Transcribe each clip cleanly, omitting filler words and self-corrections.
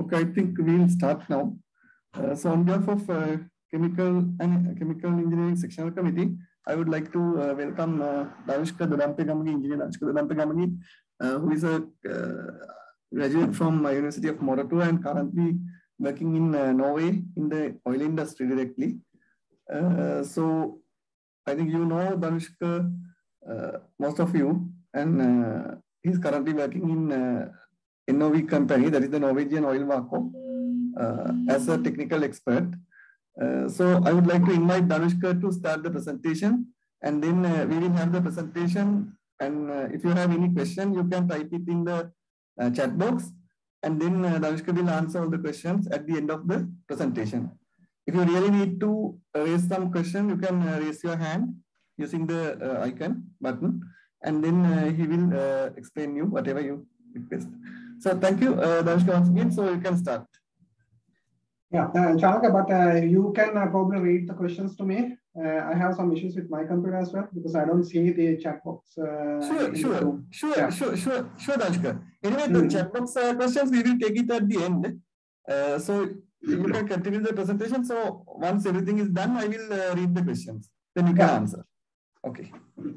Okay, I think we'll start now. So on behalf of Chemical Engineering Sectional Committee, I would like to welcome Danushka Dodampegamagi, Engineer Danushka Dodampegamagi, who is a graduate from University of Moratu and currently working in Norway in the oil industry directly. So I think you know Danushka, most of you, and he's currently working in NOV company, that is the Norwegian Oil Vaco, as a technical expert. So I would like to invite Danushka to start the presentation, and then we will have the presentation. And if you have any question, you can type it in the chat box, and then Danushka will answer all the questions at the end of the presentation. If you really need to raise some question, you can raise your hand using the icon button, and then he will explain you whatever you request. So thank you, Danushka, once again. So you can start. Yeah, Chanaka, but you can probably read the questions to me. I have some issues with my computer as well because I don't see the chat box. Sure, Danushka. Anyway, the chat box questions, we will take it at the end. So you can continue the presentation. So once everything is done, I will read the questions. Then you can answer. Okay.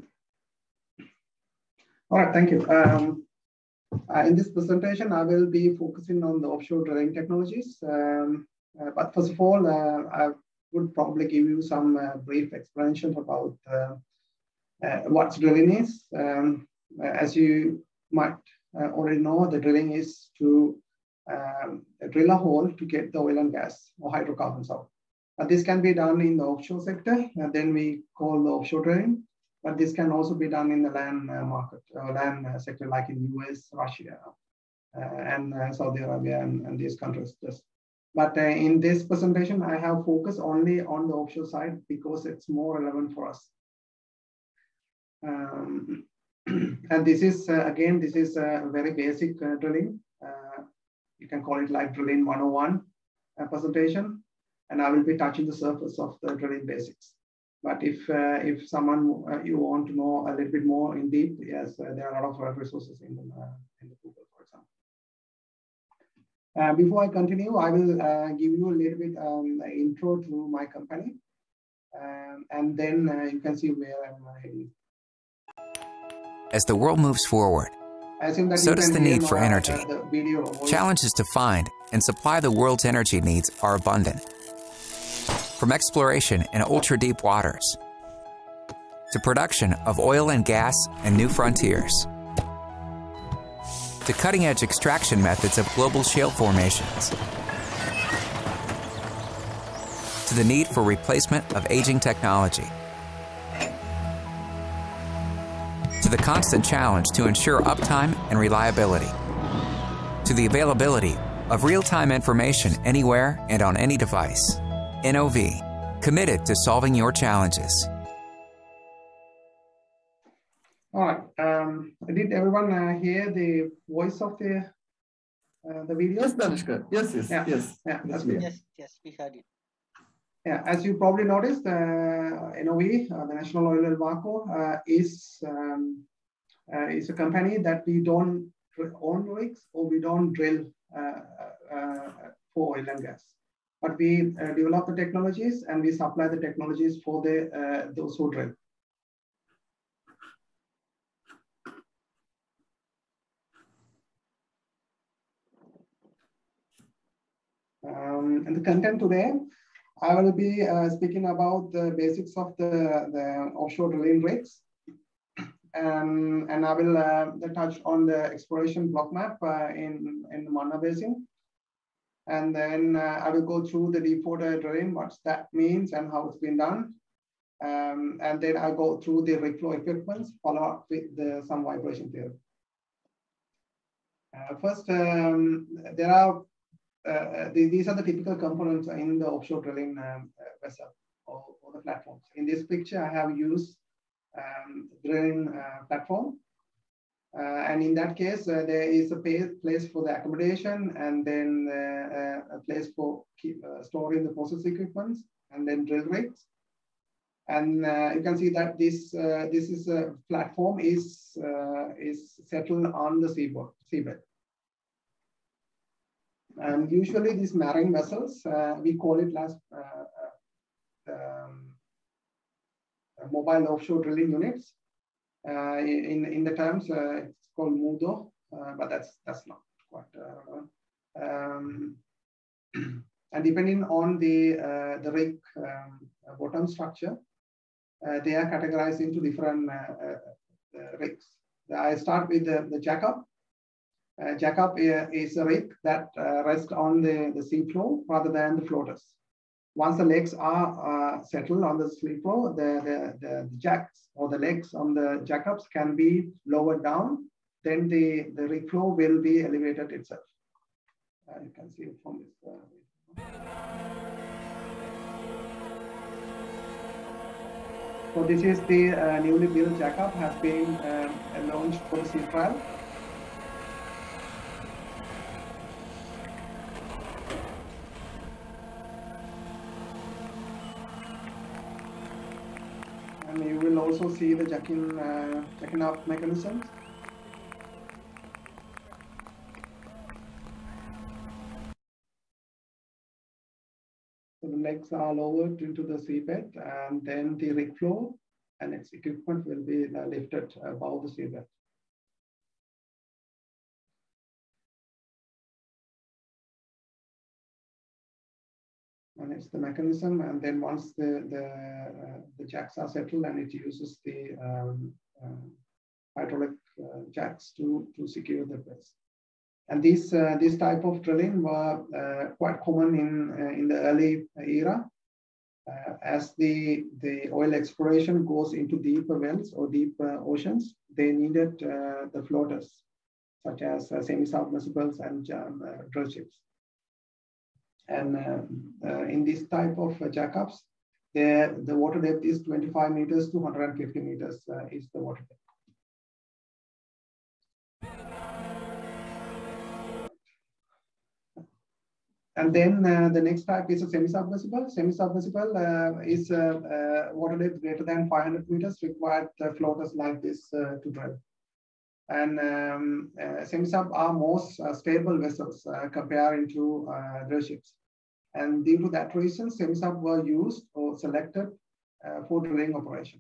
All right, thank you. In this presentation, I will be focusing on the offshore drilling technologies. But first of all, I would probably give you some brief explanation about what drilling is. As you might already know, the drilling is to drill a hole to get the oil and gas or hydrocarbons out. This can be done in the offshore sector, and then we call the offshore drilling. But this can also be done in the land market, land sector, like in US, Russia, and Saudi Arabia, and these countries. But in this presentation, I have focused only on the offshore side because it's more relevant for us. And this is, again, this is a very basic drilling. You can call it like drilling 101 presentation. And I will be touching the surface of the drilling basics. But if someone you want to know a little bit more in deep, yes, there are a lot of resources in the Google, for example. Before I continue, I will give you a little bit intro to my company, and then you can see where I'm heading. As the world moves forward, so does the need for energy. Challenges to find and supply the world's energy needs are abundant. From exploration in ultra-deep waters to production of oil and gas and new frontiers, to cutting-edge extraction methods of global shale formations, to the need for replacement of aging technology, to the constant challenge to ensure uptime and reliability, to the availability of real-time information anywhere and on any device. NOV, committed to solving your challenges. All right. Did everyone hear the voice of the video? Yes, Danushka. Yes. Yeah, that's good. Yes, we heard it. Yeah, as you probably noticed, NOV, the National Oil Vaco, is a company that we don't own rigs or we don't drill for oil and gas. But we develop the technologies and we supply the technologies for those who drill. And the content today, I will be speaking about the basics of the offshore drilling rigs. And I will touch on the exploration block map in the Manna Basin. And then I will go through the deepwater drilling, what that means and how it's been done. And then I'll go through the rig flow equipment, follow up with some vibration theory. First, there are these are the typical components in the offshore drilling vessel or the platforms. In this picture, I have used drilling platform. And in that case, there is a place for the accommodation and then a place for storing the process equipment and then drill rigs. And you can see that this is a platform is settled on the seabed. And usually these marine vessels, we call it as mobile offshore drilling units. In the terms, it's called MUDO, but that's not quite and depending on the rig bottom structure, they are categorized into different rigs. I start with the jackup. Jackup is a rig that rests on the sea floor rather than the floaters. Once the legs are settled on the sea floor, the jacks or the legs on the jackups can be lowered down. Then the rig floor will be elevated itself. You can see it from this. So this is the newly built jackup, has been launched for the sea trial. And you will also see the jacking up mechanisms. So the legs are lowered into the seabed, and then the rig floor and its equipment will be lifted above the seabed. And it's the mechanism, and then once the jacks are settled, and it uses the hydraulic jacks to secure the place. And this type of drilling were quite common in the early era. As the oil exploration goes into deeper wells or deep oceans, they needed the floaters, such as semi-submersibles and drill ships. And in this type of jackups, the water depth is 25 meters to 150 meters is the water depth. And then the next type is a semi-submersible. Semi-submersible is water depth greater than 500 meters, required floaters like this to drill. And semi-sub are most stable vessels comparing to drill ships. And due to that reason, semi-sub were used or selected for drilling operation,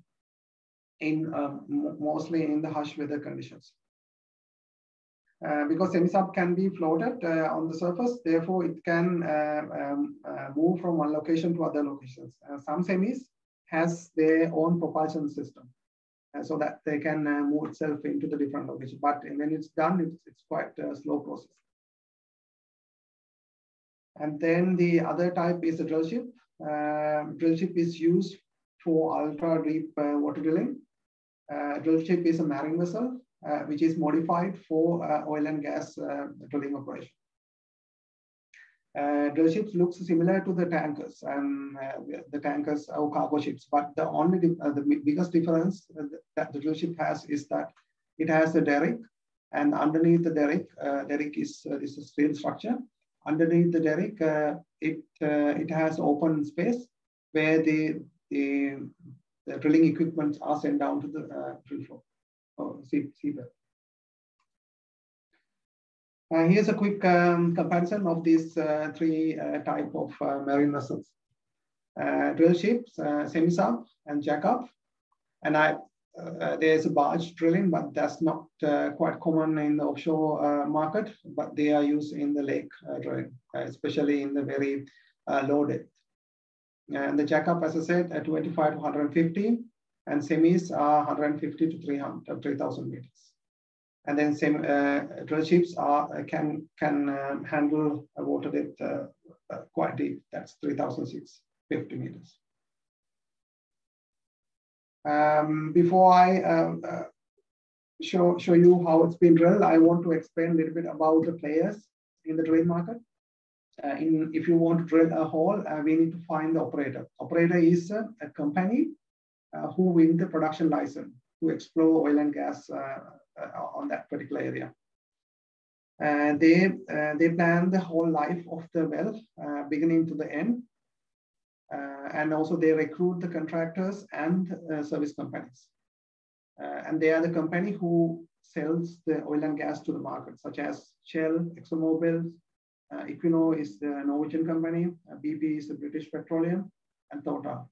mostly in the harsh weather conditions. Because semi-sub can be floated on the surface, therefore it can move from one location to other locations. Some semis has their own propulsion system, so that they can move itself into the different locations. But when it's done, it's quite a slow process. And then the other type is a drill ship. Drill ship is used for ultra deep water drilling. Drill ship is a marine vessel which is modified for oil and gas drilling operation. Drill ships look similar to the tankers and the tankers or cargo ships, but the biggest difference that the drill ship has is that it has a derrick, and underneath the derrick, is a steel structure. Underneath the derrick, it has open space where the drilling equipment are sent down to the drill floor. Seabed. Here's a quick comparison of these three type of marine vessels: drill ships, semi-sub, and jackup. And there's a barge drilling, but that's not quite common in the offshore market. But they are used in the lake drilling, especially in the very low depth. And the jackup, as I said, at 25 to 150. And semis are 150 to 3,000 meters. And then drill ships can handle a water depth quite deep. That's 3,650 meters. Before I show you how it's been drilled, I want to explain a little bit about the players in the drilling market. If you want to drill a hole, we need to find the operator. Operator is a company who win the production license to explore oil and gas on that particular area. They plan the whole life of the well, beginning to the end. And also they recruit the contractors and service companies. And they are the company who sells the oil and gas to the market, such as Shell, ExxonMobil, Equinor is the Norwegian company, BP is the British Petroleum, and Total.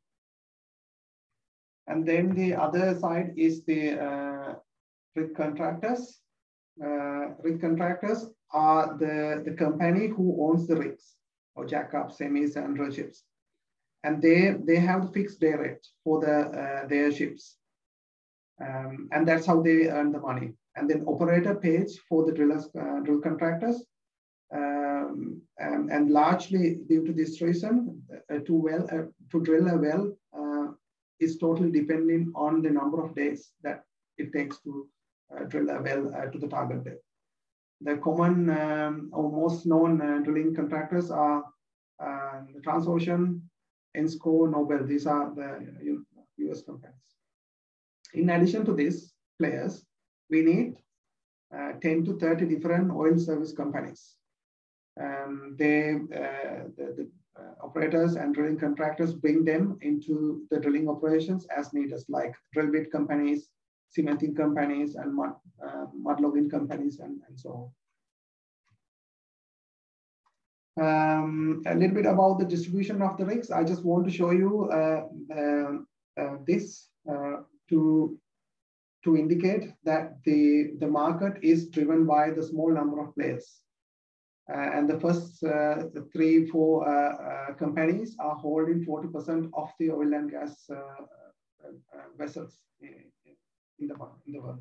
And then the other side is the rig contractors. Rig contractors are the company who owns the rigs, or jackups, semis, and drill ships. And they have the fixed day rate for their ships. And that's how they earn the money. And then operator pays for the drill contractors. And largely due to this reason, to drill a well is totally depending on the number of days that it takes to drill a well to the target depth. The common or most known drilling contractors are the Transocean, Ensco, Nobel. These are the US companies. In addition to these players, we need 10 to 30 different oil service companies. The operators and drilling contractors bring them into the drilling operations as needed, like drill bit companies, cementing companies, and mud logging companies, and so on. A little bit about the distribution of the rigs. I just want to show you this to indicate that the market is driven by the small number of players. And the first 3-4 companies are holding 40% of the oil and gas vessels in the world.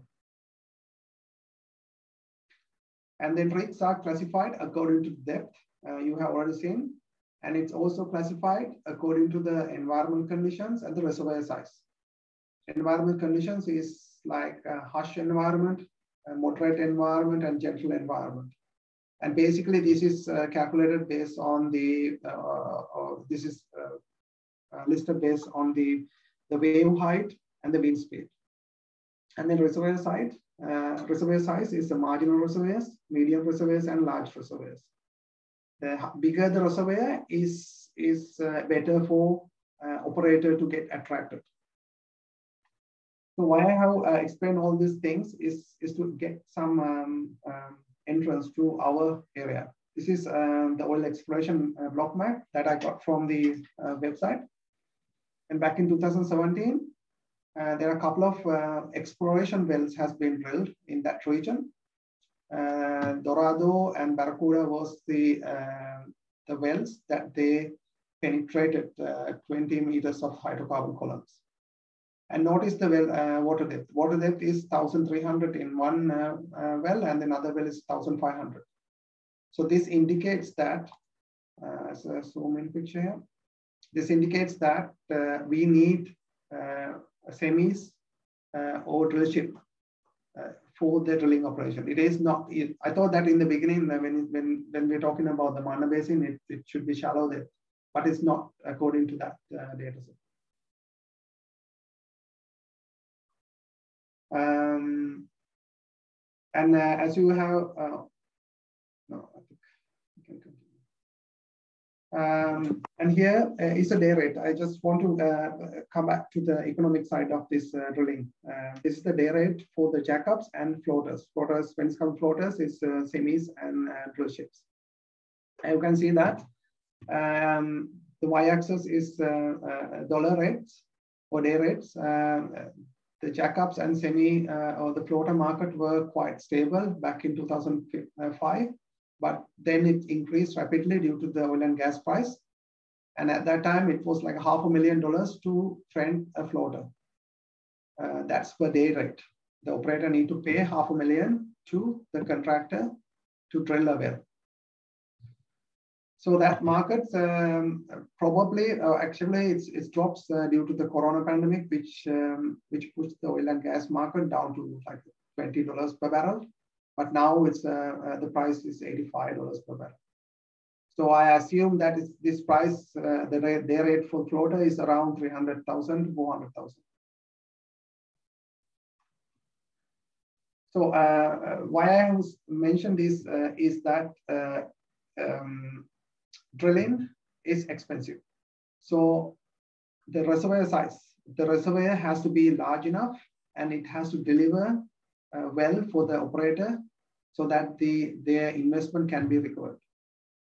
And then rigs are classified according to depth. You have already seen, and it's also classified according to the environmental conditions and the reservoir size. Environmental conditions is like a harsh environment, a moderate environment, and gentle environment. And basically, this is calculated based on the, this is listed based on the wave height and the wind speed. And then reservoir size is the marginal reservoirs, medium reservoirs, and large reservoirs. The bigger the reservoir is better for operator to get attracted. So why I have explained all these things is to get some entrance to our area. This is the oil exploration block map that I got from the website. And back in 2017, there are a couple of exploration wells has been drilled in that region. Dorado and Barracuda was the wells that they penetrated 20 meters of hydrocarbon columns. And notice the well water depth. Water depth is 1,300 in one well, and another well is 1,500. So this indicates that, as a zoom in picture here, this indicates that we need semis or drill ship for the drilling operation. It is not. I thought that in the beginning, when we're talking about the Mana Basin, it should be shallow depth, but it's not according to that data set. And as you have, no, I think you can continue. And here is a day rate. I just want to come back to the economic side of this drilling. This is the day rate for the jackups and floaters. Floaters, when it's called floaters, is semis and drill ships. And you can see that the y-axis is dollar rates or day rates. The jackups and semi or the floater market were quite stable back in 2005, but then it increased rapidly due to the oil and gas price. And at that time, it was like $500,000 to rent a floater. That's per day rate. The operator need to pay $500,000 to the contractor to drill a well. So that market probably, actually, it drops due to the corona pandemic, which pushed the oil and gas market down to like $20 per barrel. But now it's the price is $85 per barrel. So I assume that this price, the day rate for floater is around 300,000 to 400,000. So why I mentioned this is that drilling is expensive. So the reservoir size, the reservoir has to be large enough and it has to deliver well for the operator so that their investment can be recovered.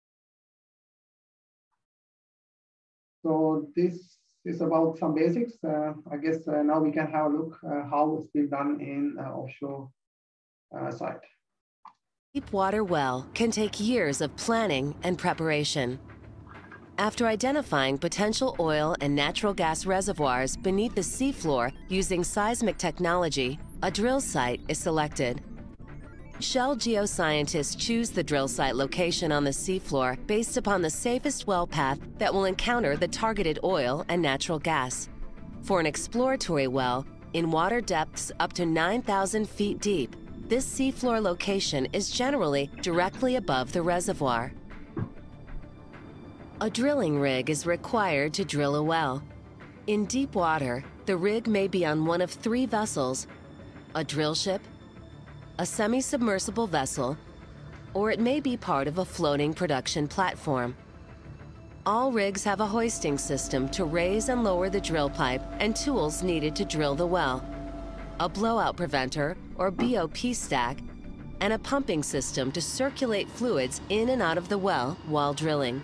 So this is about some basics. I guess now we can have a look how it's been done in offshore site. Deep water well can take years of planning and preparation. After identifying potential oil and natural gas reservoirs beneath the seafloor using seismic technology, a drill site is selected. Shell geoscientists choose the drill site location on the seafloor based upon the safest well path that will encounter the targeted oil and natural gas. For an exploratory well, in water depths up to 9,000 feet deep, this seafloor location is generally directly above the reservoir. A drilling rig is required to drill a well. In deep water, the rig may be on one of three vessels: a drill ship, a semi-submersible vessel, or it may be part of a floating production platform. All rigs have a hoisting system to raise and lower the drill pipe and tools needed to drill the well, a blowout preventer or BOP stack, and a pumping system to circulate fluids in and out of the well while drilling.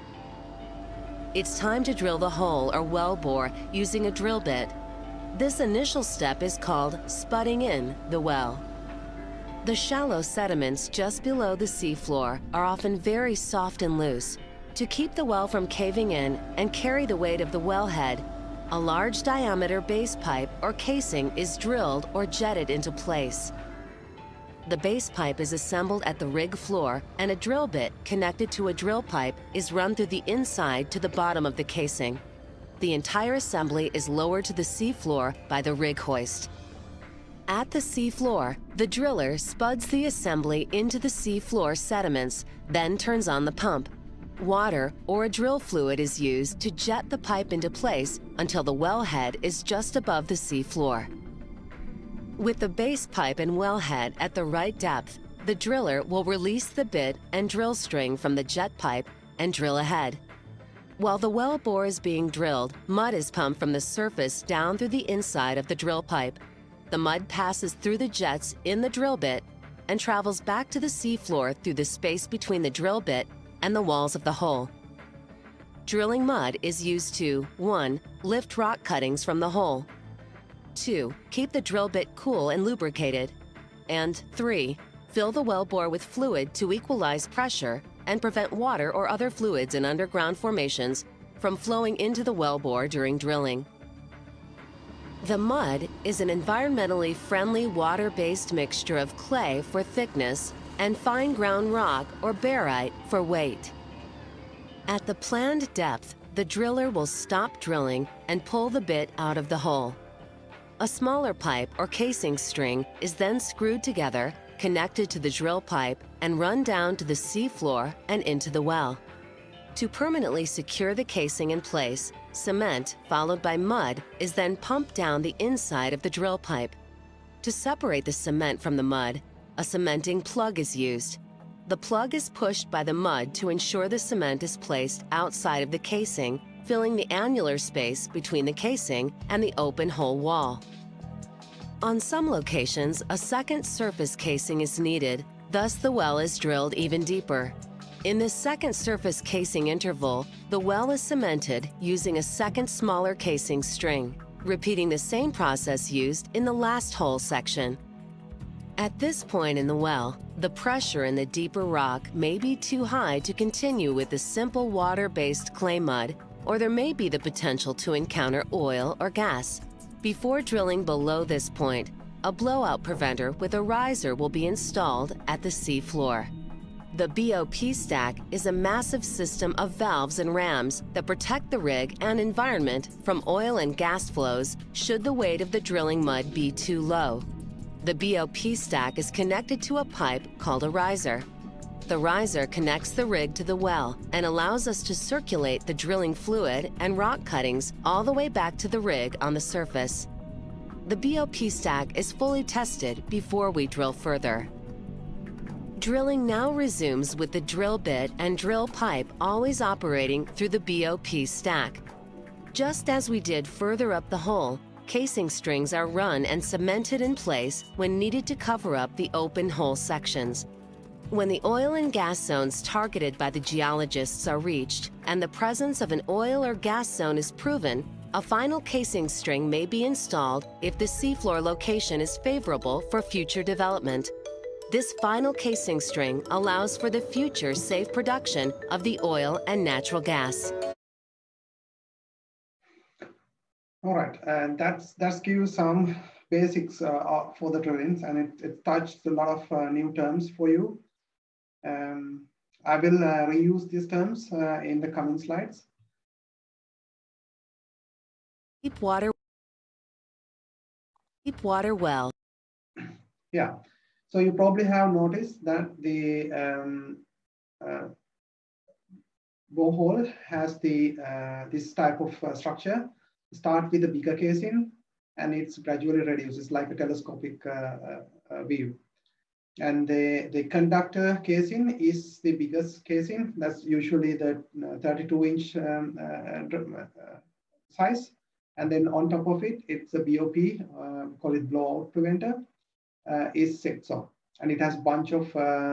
It's time to drill the hole or well bore using a drill bit. This initial step is called spudding in the well. The shallow sediments just below the seafloor are often very soft and loose. To keep the well from caving in and carry the weight of the wellhead, a large diameter base pipe or casing is drilled or jetted into place. The base pipe is assembled at the rig floor, and a drill bit connected to a drill pipe is run through the inside to the bottom of the casing. The entire assembly is lowered to the seafloor by the rig hoist. At the seafloor, the driller spuds the assembly into the seafloor sediments, then turns on the pump. Water or a drill fluid is used to jet the pipe into place until the wellhead is just above the seafloor. With the base pipe and wellhead at the right depth, the driller will release the bit and drill string from the jet pipe and drill ahead. While the well bore is being drilled, mud is pumped from the surface down through the inside of the drill pipe. The mud passes through the jets in the drill bit and travels back to the seafloor through the space between the drill bit and the walls of the hole. Drilling mud is used to 1. Lift rock cuttings from the hole, 2. Keep the drill bit cool and lubricated, and 3. Fill the well bore with fluid to equalize pressure and prevent water or other fluids in underground formations from flowing into the well bore during drilling. The mud is an environmentally friendly water-based mixture of clay for thickness and fine ground rock or barite for weight. At the planned depth, the driller will stop drilling and pull the bit out of the hole. A smaller pipe or casing string is then screwed together, connected to the drill pipe, and run down to the seafloor and into the well. To permanently secure the casing in place, cement, followed by mud, is then pumped down the inside of the drill pipe. To separate the cement from the mud, a cementing plug is used. The plug is pushed by the mud to ensure the cement is placed outside of the casing, filling the annular space between the casing and the open hole wall. On some locations, a second surface casing is needed, thus the well is drilled even deeper. In this second surface casing interval, the well is cemented using a second smaller casing string, repeating the same process used in the last hole section. At this point in the well, the pressure in the deeper rock may be too high to continue with the simple water-based clay mud, or there may be the potential to encounter oil or gas. Before drilling below this point, a blowout preventer with a riser will be installed at the seafloor. The BOP stack is a massive system of valves and rams that protect the rig and environment from oil and gas flows should the weight of the drilling mud be too low. The BOP stack is connected to a pipe called a riser. The riser connects the rig to the well and allows us to circulate the drilling fluid and rock cuttings all the way back to the rig on the surface. The BOP stack is fully tested before we drill further. Drilling now resumes with the drill bit and drill pipe always operating through the BOP stack. Just as we did further up the hole, casing strings are run and cemented in place when needed to cover up the open hole sections. When the oil and gas zones targeted by the geologists are reached and the presence of an oil or gas zone is proven, a final casing string may be installed if the seafloor location is favorable for future development. This final casing string allows for the future safe production of the oil and natural gas. All right, and that's gives some basics for the drillings, and it touched a lot of new terms for you. I will reuse these terms in the coming slides. Deep water well. Yeah, so you probably have noticed that the borehole has the this type of structure. Start with the bigger casing, and it's gradually reduced. It's like a telescopic view. And the conductor casing is the biggest casing. That's usually the 32-inch size. And then on top of it, it's a BOP, call it blowout preventer, is set on. And it has a bunch of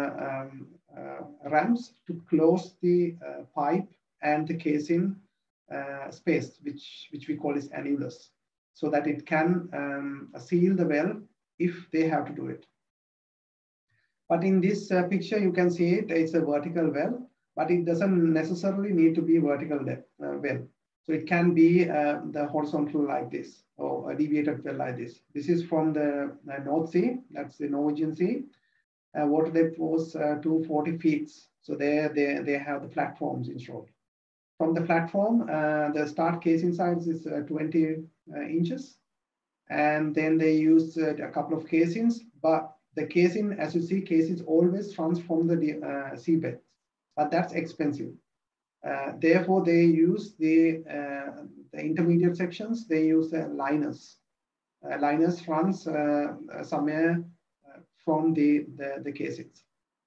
ramps to close the pipe and the casing space, which we call is annulus, so that it can seal the well if they have to do it. But in this picture, you can see it's a vertical well, but it doesn't necessarily need to be vertical well. So it can be the horizontal like this, or a deviated well like this. This is from the North Sea, that's the Norwegian Sea. Water depth was 240 feet. So there they have the platforms installed. From the platform, the start casing size is 20 inches. And then they use a couple of casings, but the casing, as you see, casings always runs from the seabed, but that's expensive. Therefore, they use the intermediate sections. They use liners. Liners runs somewhere from the casings.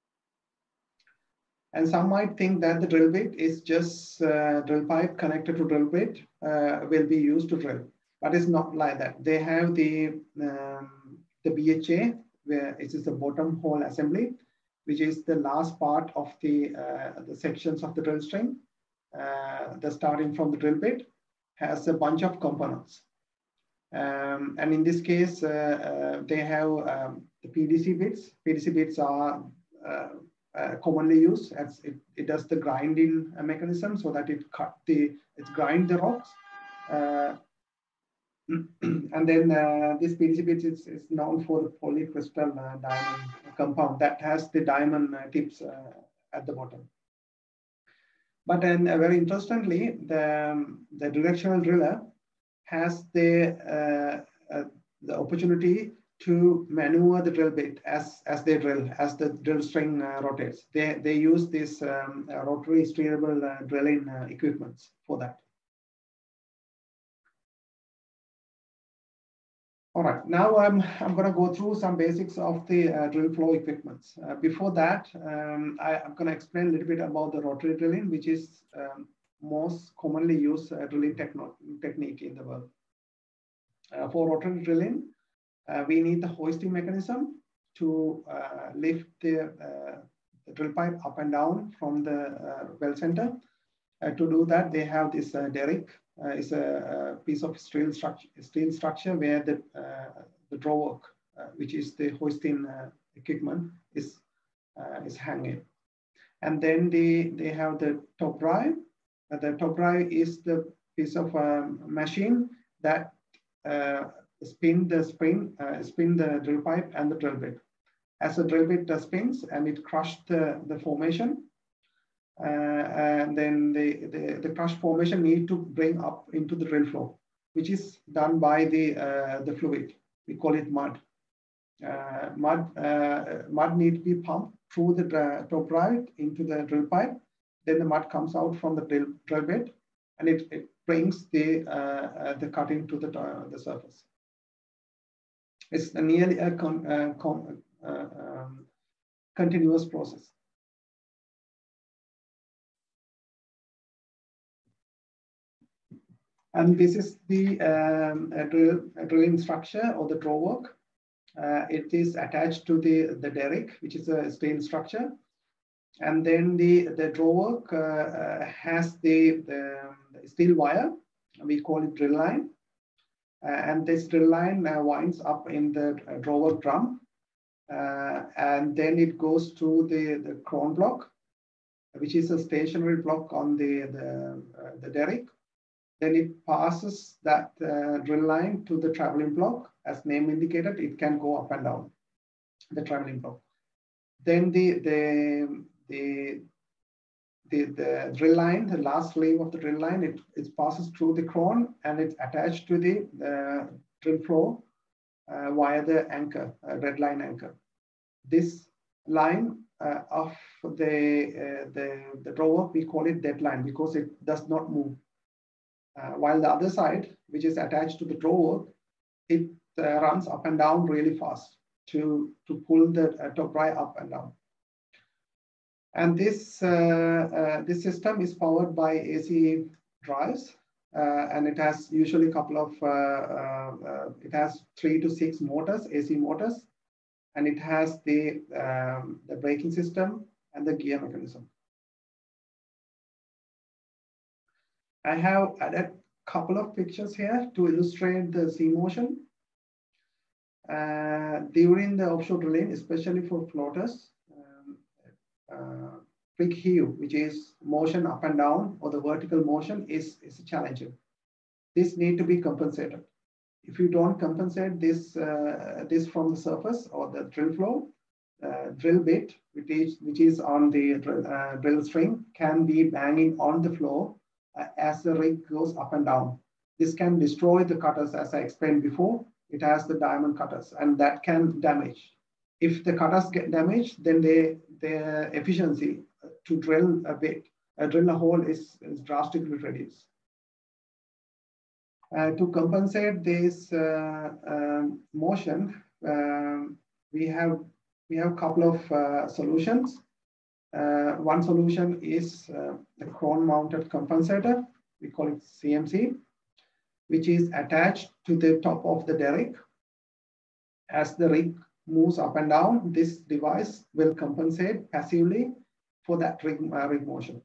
And some might think that the drill bit is just drill pipe connected to drill bit will be used to drill, but it's not like that. They have the BHA, where it is the bottom hole assembly, which is the last part of the sections of the drill string. The starting from the drill bit has a bunch of components. And in this case, they have the PDC bits. PDC bits are commonly used as it does the grinding mechanism, so that it grind the rocks. And then this PDC bit is known for the polycrystal diamond compound that has the diamond tips at the bottom. But then very interestingly, the directional driller has the opportunity to maneuver the drill bit as they drill, as the drill string rotates. They use this rotary steerable drilling equipments for that. All right, now I'm going to go through some basics of the drill flow equipments. Before that, I'm going to explain a little bit about the rotary drilling, which is most commonly used drilling technique in the world. For rotary drilling, we need the hoisting mechanism to lift the drill pipe up and down from the well center. To do that, they have this derrick. It's a piece of steel structure where the drawwork, which is the hoisting equipment, is hanging. And then they have the top drive. The top drive is the piece of machine that spin the drill pipe and the drill bit. As the drill bit spins and it crushes the formation, and then the crushed formation need to bring up into the drill flow, which is done by the fluid. We call it mud. Mud need to be pumped through the top drive into the drill pipe. Then the mud comes out from the drill bit, and it brings the cutting to the surface. It's nearly a continuous process. And this is the drilling structure or the drawwork. It is attached to the derrick, which is a steel structure. And then the drawwork has the steel wire. We call it drill line. And this drill line winds up in the drawwork drum. And then it goes to the crown block, which is a stationary block on the derrick. Then it passes that drill line to the traveling block. As name indicated, it can go up and down the traveling block. Then the drill line, the last sleeve of the drill line, it passes through the crown and it's attached to the drill floor via the anchor, red line anchor. This line of the drawer, we call it dead line because it does not move. While the other side, which is attached to the drawer, it runs up and down really fast to pull the top dry up and down. And this system is powered by AC drives, and it has usually a couple of, it has 3 to 6 motors, AC motors, and it has the braking system and the gear mechanism. I have added a couple of pictures here to illustrate the sea motion. During the offshore drilling, especially for floaters, rig heave, which is motion up and down or the vertical motion, is challenging. This need to be compensated. If you don't compensate this from the surface or the drill flow, drill bit, which is on the drill string, can be banging on the floor as the rig goes up and down. This can destroy the cutters, as I explained before. It has the diamond cutters, and that can damage. If the cutters get damaged, then their efficiency to drill a hole is drastically reduced. To compensate this motion, we have a couple of solutions. One solution is the crown-mounted compensator. We call it CMC, which is attached to the top of the derrick. As the rig moves up and down, this device will compensate passively for that rig motion.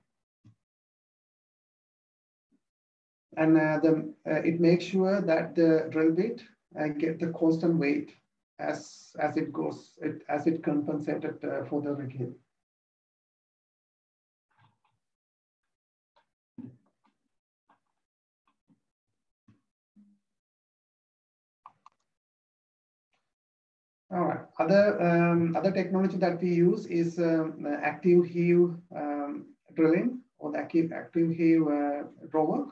And it makes sure that the drill bit get the constant weight as it goes, as it compensated for the rig heave. All right. Other technology that we use is active heave drilling or the active heave drawwork.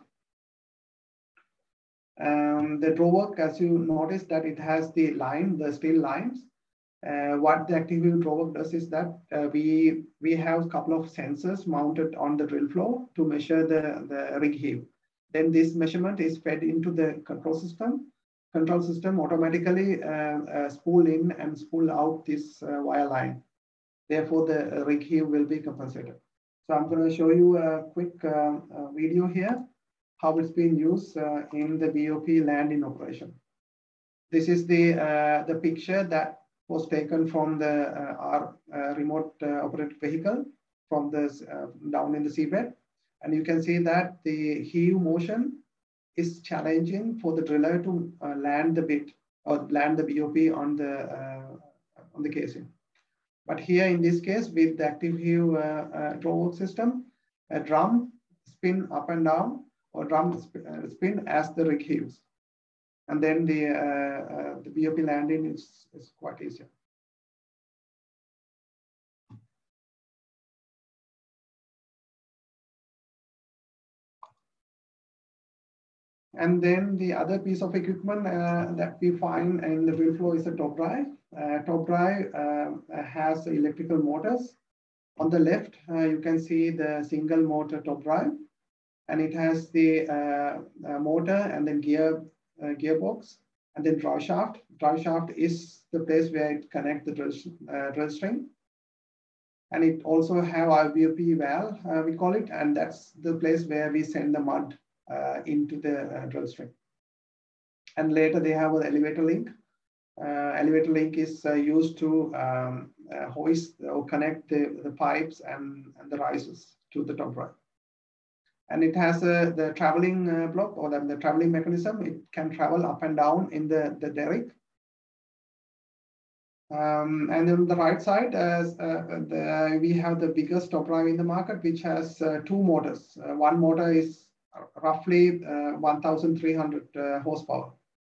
The drawwork, as you notice, that it has the steel lines. What the active heave drawwork does is that we have a couple of sensors mounted on the drill floor to measure the rig heave. Then this measurement is fed into the control system. Control system automatically spool in and spool out this wire line. Therefore, the rig heave will be compensated. So I'm going to show you a quick video here, how it's been used in the BOP land-in operation. This is the picture that was taken from our remote operated vehicle from down in the seabed. And you can see that the heave motion is challenging for the driller to land the bit or land the BOP on the casing. But here in this case, with the active heave drawwork system, a drum spin up and down or drum spin as the rig heaves. And then the BOP landing is quite easier. And then the other piece of equipment that we find in the drill floor is a top drive. Top drive has electrical motors. On the left, you can see the single motor top drive, and it has the motor and then gearbox and then drive shaft. Drive shaft is the place where it connects the drill string. And it also have our BOP valve, we call it, and that's the place where we send the mud into the drill string. And later they have an elevator link elevator link is used to hoist or connect the pipes and the risers to the top right. And it has the traveling block or the traveling mechanism. It can travel up and down in the derrick. And on the right side, we have the biggest top drive in the market, which has two motors. One motor is roughly 1,300 horsepower.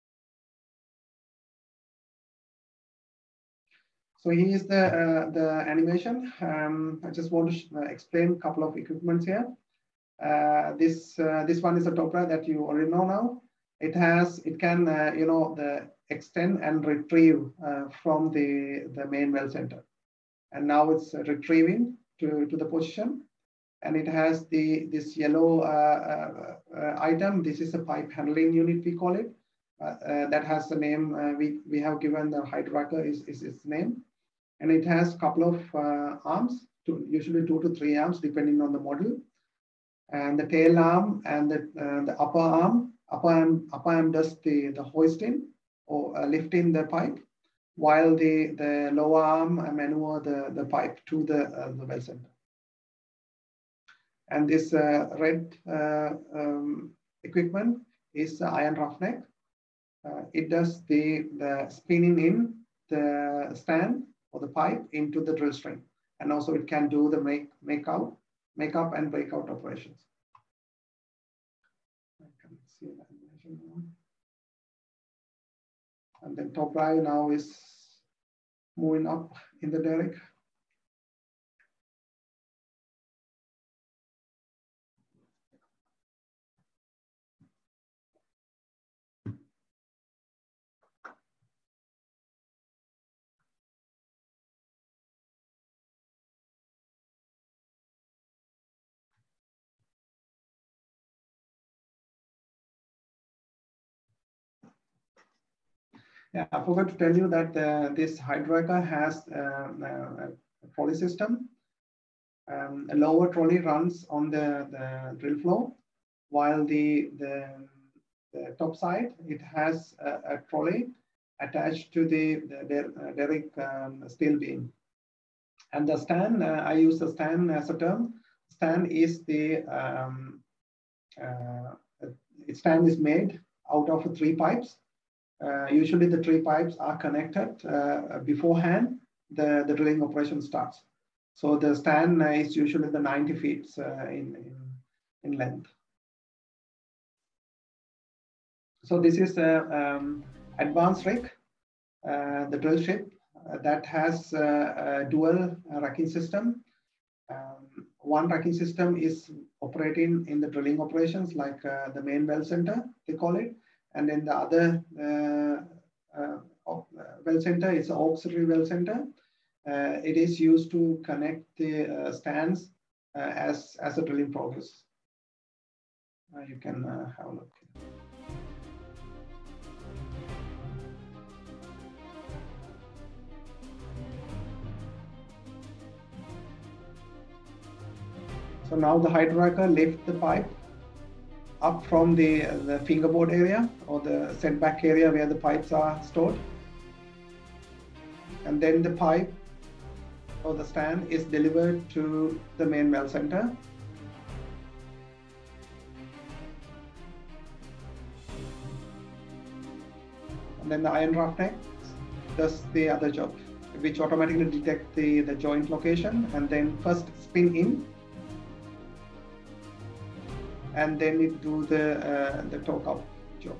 So here is the animation. I just want to explain a couple of equipments here. This one is a top drive that you already know now. It can extend and retrieve from the main well center, and now it's retrieving to the position, and it has this yellow item. This is a pipe handling unit, we call it. That has the name we have given the hydrovac is its name, and it has a couple of arms, usually 2 to 3 arms depending on the model. And the tail arm and the upper arm does the hoisting or lifting the pipe, while the lower arm maneuver the pipe to the well center. And this red equipment is the iron roughneck. It does the spinning in the stand or the pipe into the drill string, and also it can do the make up and breakout operations. I can see the animation now. And then top drive now is moving up in the derrick. Yeah, I forgot to tell you that this hydrovac has a trolley system. A lower trolley runs on the drill floor, while the top side, it has a trolley attached to the derrick steel beam. And the stand, I use the stand as a term. Stand is stand is made out of 3 pipes. Usually the 3 pipes are connected beforehand the drilling operation starts. So the stand is usually the 90 feet in length. So this is the advanced rig, the drill ship that has a dual racking system. One racking system is operating in the drilling operations, like the main well center, they call it. And then the other well center is an auxiliary well center. It is used to connect the stands as a drilling progress. You can have a look. So now the hydrovac lifts the pipe up from the fingerboard area or the setback area where the pipes are stored. And then the pipe or the stand is delivered to the main well center. And then the iron roughneck does the other job, which automatically detects the joint location and then first spin in, and then it do the torque up job.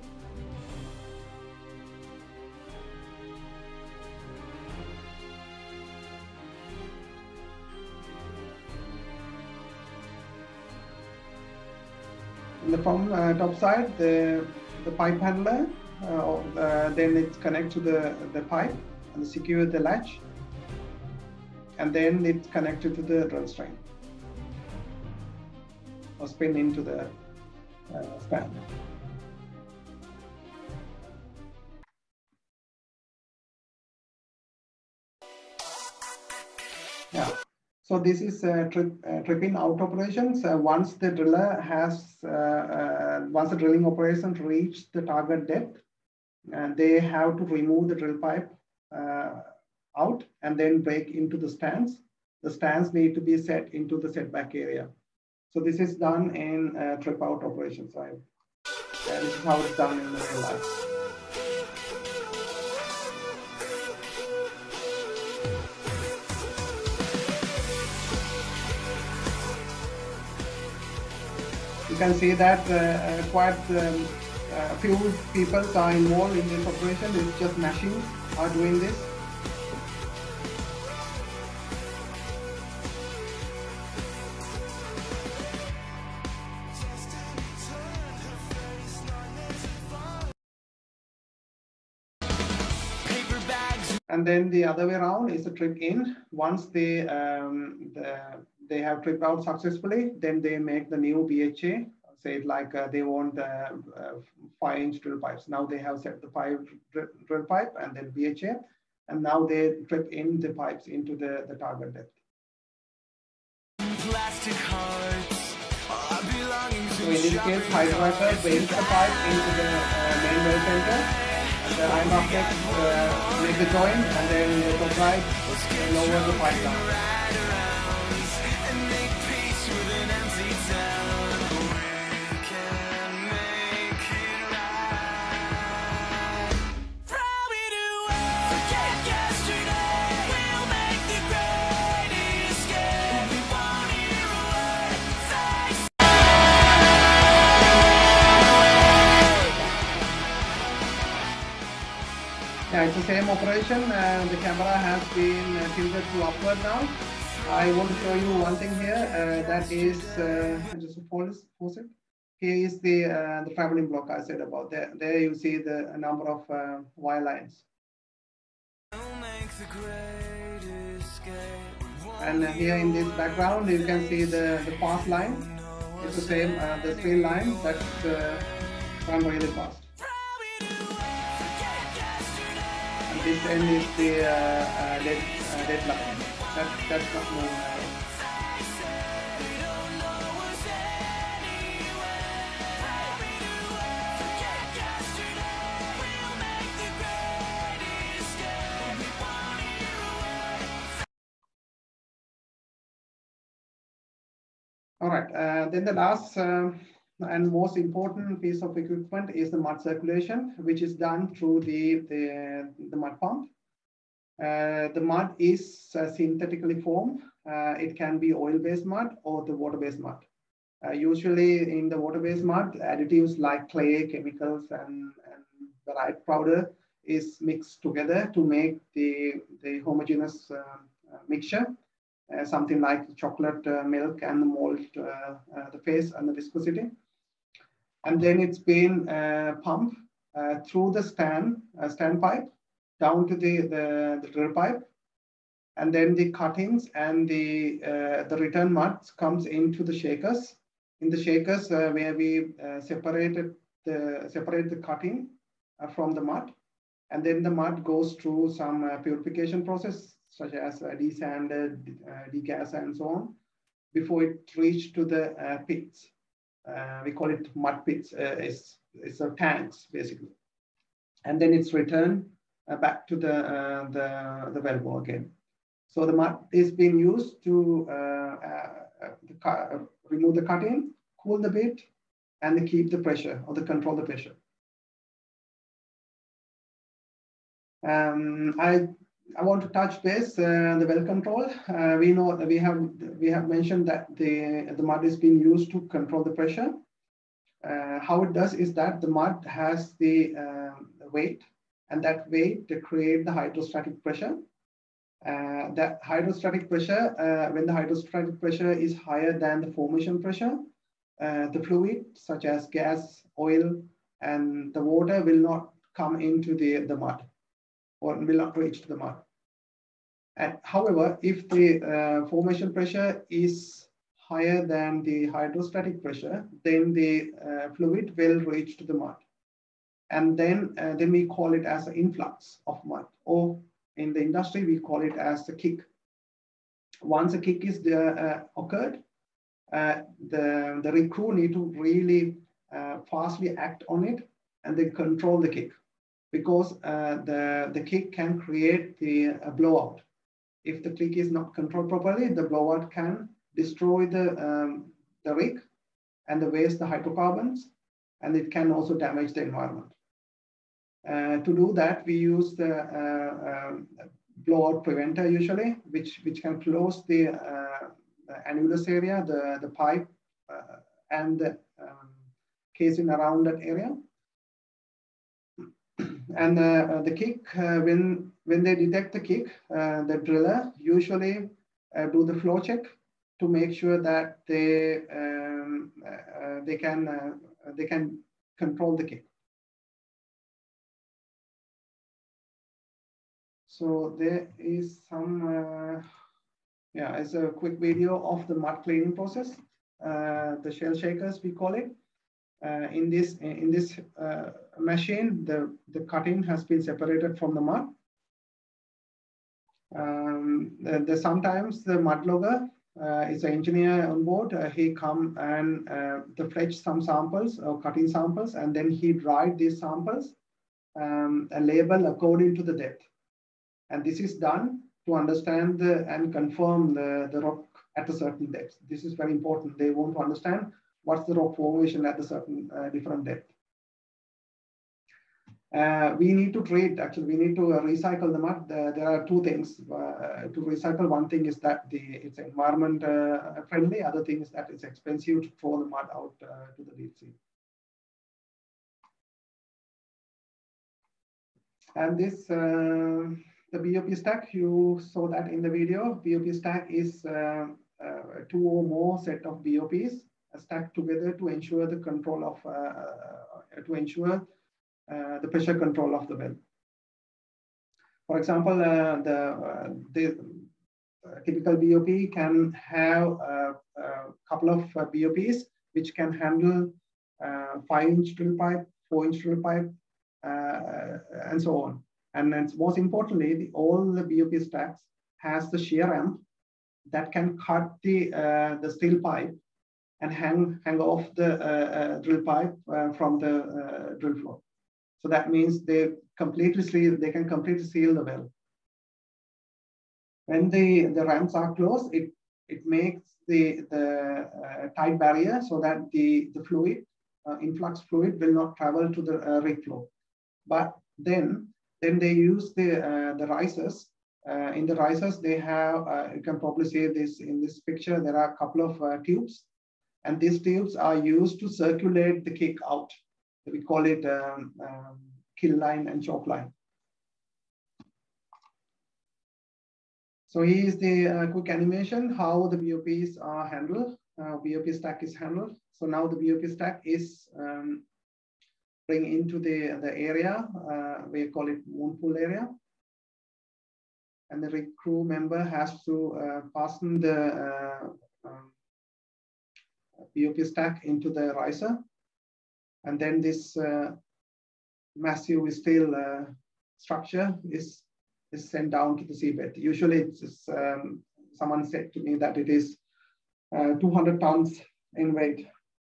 From top side, the pipe handler, then it's connect to the pipe and secure the latch, and then it's connected to the drill string or spin into the stand. Yeah. So this is trip-in out operations. Once the driller has, once the drilling operation reaches the target depth, and they have to remove the drill pipe out and then break into the stands. The stands need to be set into the setback area. So this is done in trip out operations. This is how it's done in the real life. You can see that quite a few people are involved in this operation. It's just machines are doing this. And then the other way around is a trip in. Once they have tripped out successfully, then they make the new BHA. Say it like they want 5-inch drill pipes. Now they have set the 5 drill pipe and then BHA, and now they trip in the pipes into the target depth. Plastic hearts, so in this case, hydroworker brings the pipe into the main well center. The iron object make the joint, and then the top right lower the pipe down. Yeah, it's the same operation. The camera has been tilted to upward now. I want to show you one thing here. That is just pause it. Here is the traveling block I said about. There you see the number of wire lines. And here in this background, you can see the fast line. It's the same, the straight line that's run really fast. This end is the dead line. That's not moving. All right. Then the last and most important piece of equipment is the mud circulation, which is done through the mud pump. The mud is synthetically formed. It can be oil-based mud or the water-based mud. Usually in the water-based mud, additives like clay, chemicals, and the right powder is mixed together to make the homogeneous mixture. Something like chocolate milk and the malt, the phase and the viscosity. And then it's been pumped through the stand pipe down to the drill pipe, and then the cuttings and the return mud comes into the shakers. In the shakers, where we separate the cutting from the mud, and then the mud goes through some purification process such as desanded, degas, and so on, before it reaches to the pits. We call it mud pits. It's tanks basically, and then it's returned back to the wellbore again. So the mud is being used to remove the cutting, cool the bit, and keep the pressure or control the pressure. I want to touch base the well control. We know that we have mentioned that the mud is being used to control the pressure. How it does is that the mud has the weight, and that weight to create the hydrostatic pressure. That hydrostatic pressure, when the hydrostatic pressure is higher than the formation pressure, the fluid such as gas, oil, and the water will not come into the mud, or will not reach to the mud. And however, if the formation pressure is higher than the hydrostatic pressure, then the fluid will reach to the mud. And then we call it as an influx of mud, or in the industry, we call it as a kick. Once a kick is occurred, the rig crew need to really fastly act on it and then control the kick. because the kick can create the blowout. If the kick is not controlled properly, the blowout can destroy the rig and the waste the hydrocarbons, and it can also damage the environment. To do that, we use the blowout preventer usually, which can close the annulus area, the pipe, and the casing around that area. And the kick, when they detect the kick, the driller usually do the flow check to make sure that they can control the kick. So there is some, it's a quick video of the mud cleaning process, the shell shakers we call it. In this machine, the cutting has been separated from the mud. Sometimes the mud logger is an engineer on board. He come and fetch some samples or cutting samples, and then he dried these samples and label according to the depth. And this is done to understand and confirm the rock at a certain depth. This is very important. They want to understand what's the rock formation at a certain different depth. We need to treat, actually, we need to recycle the mud. There are two things to recycle. One thing is that it's environment friendly. Other thing is that it's expensive to throw the mud out to the deep sea. And this, the BOP stack, you saw that in the video. BOP stack is 2 or more set of BOPs stacked together to ensure the control of, the pressure control of the well. For example, the typical BOP can have a couple of BOPs which can handle 5-inch drill pipe, 4-inch drill pipe, and so on. And then most importantly, all the BOP stacks has the shear ramp that can cut the steel pipe and hang off the drill pipe from the drill floor. So that means they can completely seal the well. When the ramps are closed, it makes the tight barrier so that the fluid, influx fluid, will not travel to the rig floor. But then they use the risers. In the risers, they have, you can probably see this in this picture, there are a couple of tubes. And these tubes are used to circulate the kick out. We call it kill line and choke line. So here is the quick animation, how the BOPs are handled, BOP stack is handled. So now the BOP stack is bring into the area, we call it moonpool area. And the rig crew member has to fasten the BOP stack into the riser. And then this massive steel structure is sent down to the seabed. Usually it's someone said to me that it is 200 tons in weight.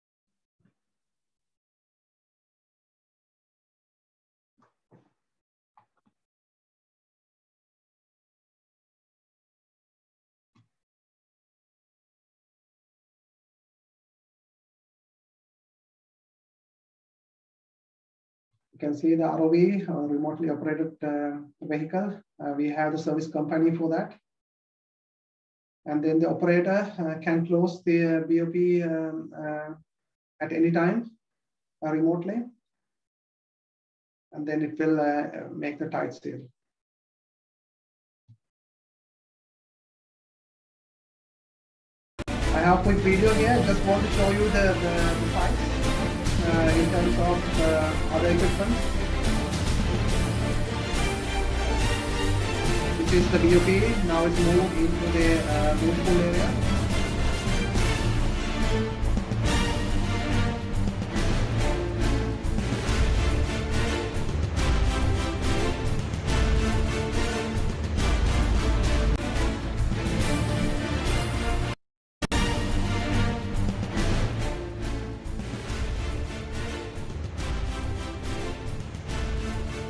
You can see the ROV, remotely operated vehicle. We have the service company for that. And then the operator can close the BOP at any time remotely. And then it will make the tight steel. I have a quick video here. Just want to show you the pipes. In terms of other equipment. This is the BOP, now it's moved into the moonpool area.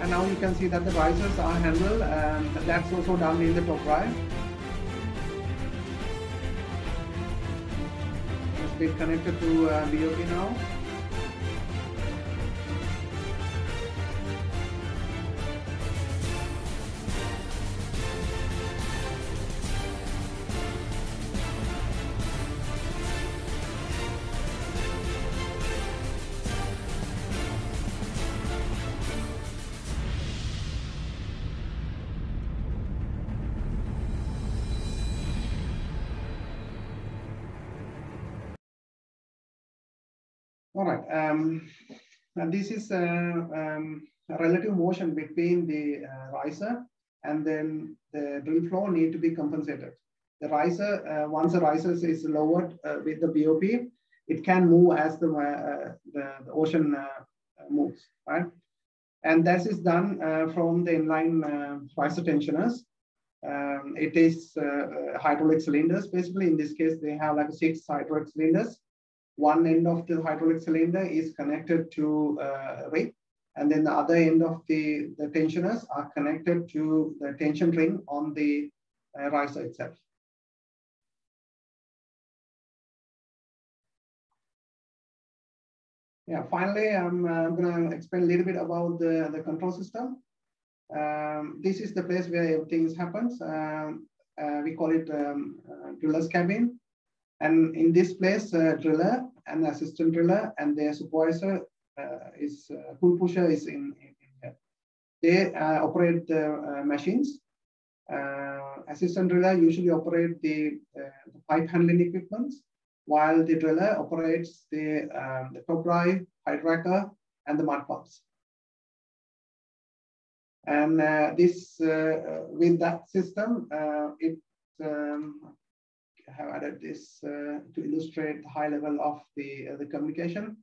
And now you can see that the risers are handled, and that's also done in the top right. It's been connected to BOP now. All right, and this is a relative motion between the riser and then the drill flow need to be compensated. The riser, once the riser is lowered with the BOP, it can move as the ocean moves, right? And that is done from the inline riser tensioners. It is hydraulic cylinders. Basically, in this case, they have like 6 hydraulic cylinders. One end of the hydraulic cylinder is connected to a rig, and then the other end of the tensioners are connected to the tension ring on the riser itself. Yeah, finally, I'm going to explain a little bit about the control system. This is the place where everything happens. We call it driller's cabin. And in this place, driller and assistant driller and their supervisor is pull pusher is in here. They operate the machines. Assistant driller usually operate the pipe handling equipment, while the driller operates the top drive, hydracker, and the mud pumps. And this with that system, have added this to illustrate the high level of the communication.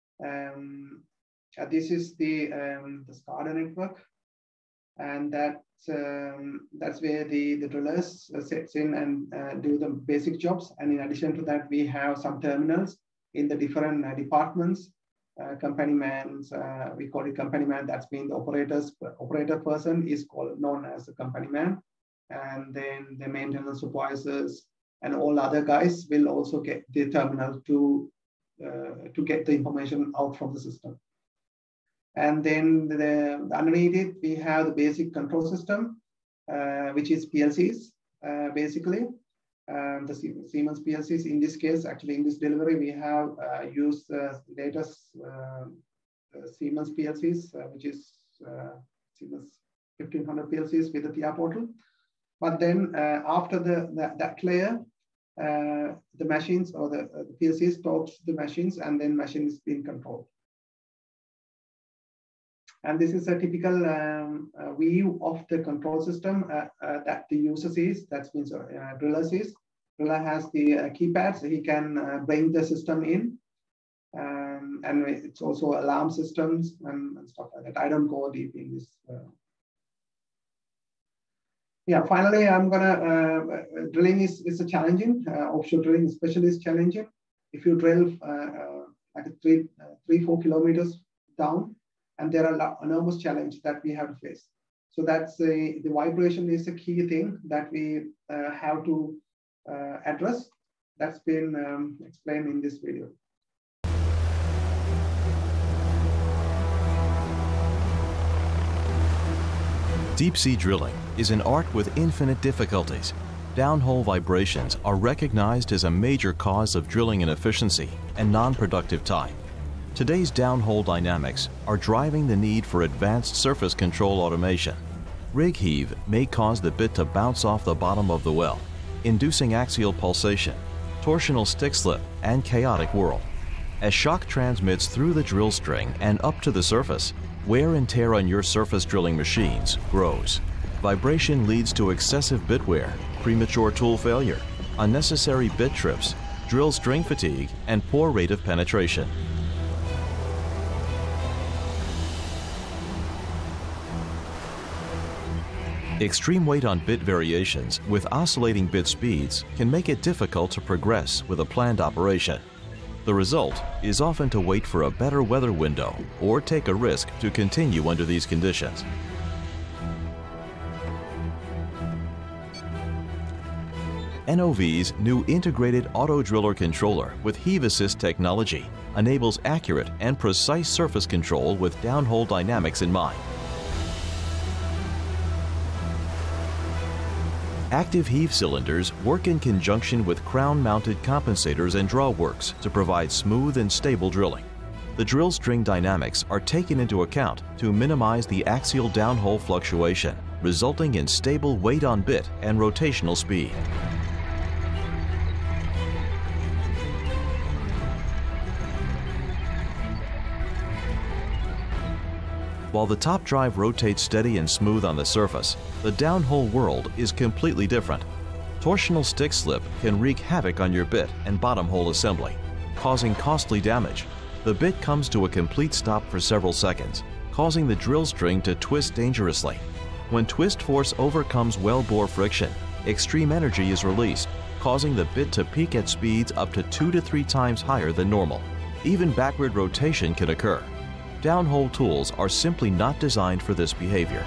This is the SCADA network, and that's where the drillers sets in and do the basic jobs. And in addition to that, we have some terminals in the different departments. Company mans, we call it company man. That's been the operator person is known as a company man, and then the maintenance supervisors and all other guys will also get the terminal to get the information out from the system. And then underneath it, we have the basic control system, which is PLCs, basically. The Siemens PLCs, in this case, actually in this delivery, we have used latest Siemens PLCs, which is Siemens 1500 PLCs with the TIA portal. But then after that layer, the machines or the PLCs talks to the machines, and then machine is being controlled. And this is a typical view of the control system that the user sees. That means driller sees. Driller has the keypad, so he can bring the system in. And it's also alarm systems and stuff like that. I don't go deep in this. Yeah, finally, I'm gonna, drilling is a challenging, offshore drilling especially is challenging. If you drill like 3-4 kilometers down, and there are enormous challenge that we have to face. So that's the vibration is a key thing that we have to address. That's been explained in this video. Deep sea drilling is an art with infinite difficulties. Downhole vibrations are recognized as a major cause of drilling inefficiency and non-productive time. Today's downhole dynamics are driving the need for advanced surface control automation. Rig heave may cause the bit to bounce off the bottom of the well, inducing axial pulsation, torsional stick slip, and chaotic whirl. As shock transmits through the drill string and up to the surface, wear and tear on your surface drilling machines grows. Vibration leads to excessive bit wear, premature tool failure, unnecessary bit trips, drill string fatigue, and poor rate of penetration. Extreme weight on bit variations with oscillating bit speeds can make it difficult to progress with a planned operation. The result is often to wait for a better weather window or take a risk to continue under these conditions. NOV's new integrated auto driller controller with heave assist technology enables accurate and precise surface control with downhole dynamics in mind. Active heave cylinders work in conjunction with crown-mounted compensators and drawworks to provide smooth and stable drilling. The drill string dynamics are taken into account to minimize the axial downhole fluctuation, resulting in stable weight on bit and rotational speed. While the top drive rotates steady and smooth on the surface, the downhole world is completely different. Torsional stick slip can wreak havoc on your bit and bottom hole assembly, causing costly damage. The bit comes to a complete stop for several seconds, causing the drill string to twist dangerously. When twist force overcomes well-bore friction, extreme energy is released, causing the bit to peak at speeds up to 2 to 3 times higher than normal. Even backward rotation can occur. Downhole tools are simply not designed for this behavior.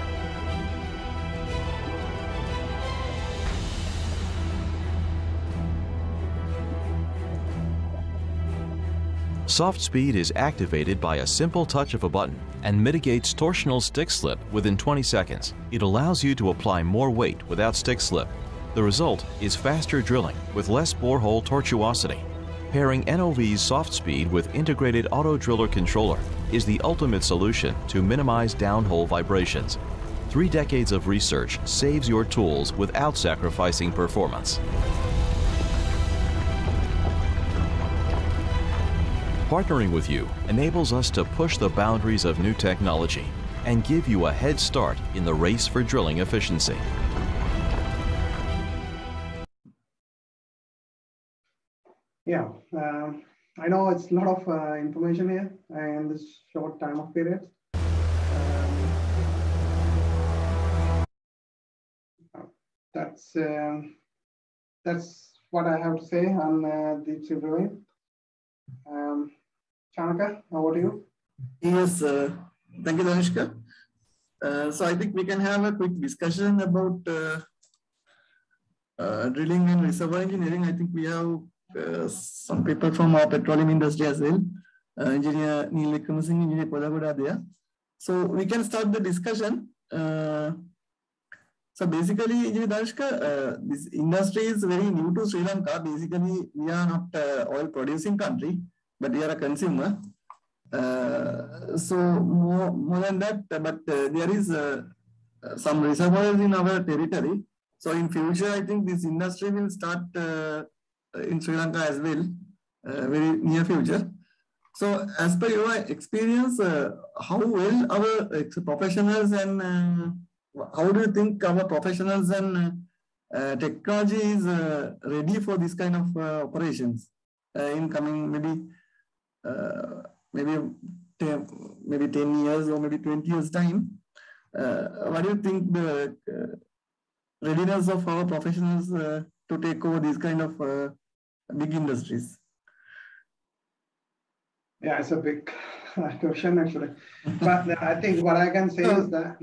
Soft speed is activated by a simple touch of a button and mitigates torsional stick slip within 20 seconds. It allows you to apply more weight without stick slip. The result is faster drilling with less borehole tortuosity. Pairing NOV's soft speed with integrated auto driller controller is the ultimate solution to minimize downhole vibrations. 3 decades of research saves your tools without sacrificing performance. Partnering with you enables us to push the boundaries of new technology and give you a head start in the race for drilling efficiency. Yeah, I know it's a lot of information here in this short time of period. That's what I have to say on deep sea drilling. Chanaka, over to you. Yes, thank you, Danishka. So I think we can have a quick discussion about drilling and reservoir engineering. I think we have some people from our petroleum industry as well. Engineer Neil Singh, Engineer Kodagoda there. So we can start the discussion. So basically, Engineer Danishka, this industry is very new to Sri Lanka. Basically, we are not oil producing country, but we are a consumer. So more than that, but there is some reservoirs in our territory. So in future, I think this industry will start in Sri Lanka as well, very near future. So as per your experience, how well our professionals and how do you think our professionals and technology is ready for this kind of operations in coming maybe 10 years or maybe 20 years time? What do you think the readiness of our professionals to take over these kind of big industries? Yeah, it's a big question actually. But I think what I can say is that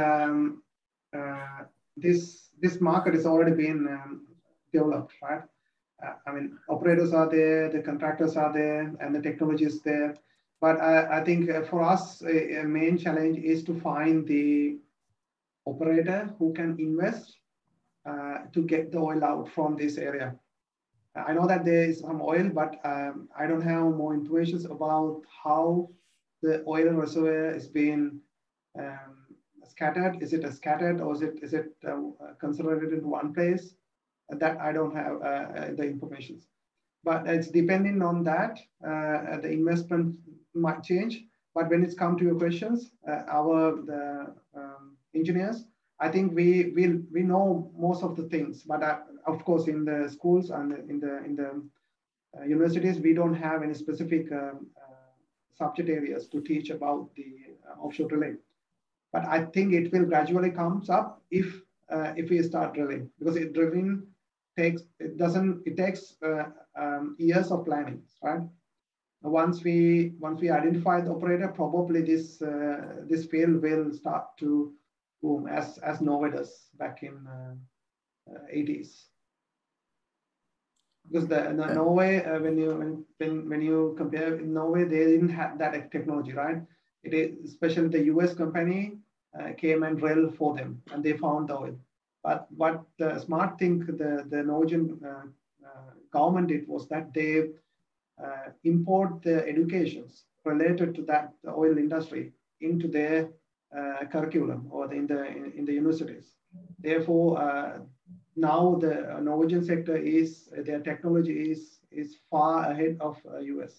this market has already been developed, right? I mean, operators are there, the contractors are there, and the technology is there. But I think for us, a main challenge is to find the operator who can invest to get the oil out from this area. I know that there is some oil, but I don't have more information about how the oil reservoir is being scattered. Is it scattered or is it concentrated in one place? That I don't have the information. But it's depending on that, the investment might change. But when it's come to your questions, the engineers, I think we know most of the things, but of course in the schools and in the universities, we don't have any specific subject areas to teach about the offshore drilling. But I think it will gradually come up if we start drilling, because drilling takes years of planning, right? once we identify the operator, probably this field will start to boom as Norway does back in 80s. Because Norway, when you compare Norway, they didn't have that technology, right? It is especially the US company came and drilled for them, and they found the oil. But what the smart thing the Norwegian government did was that they import the educations related to that the oil industry into their curriculum or in the universities. Therefore, now the Norwegian sector their technology is far ahead of US.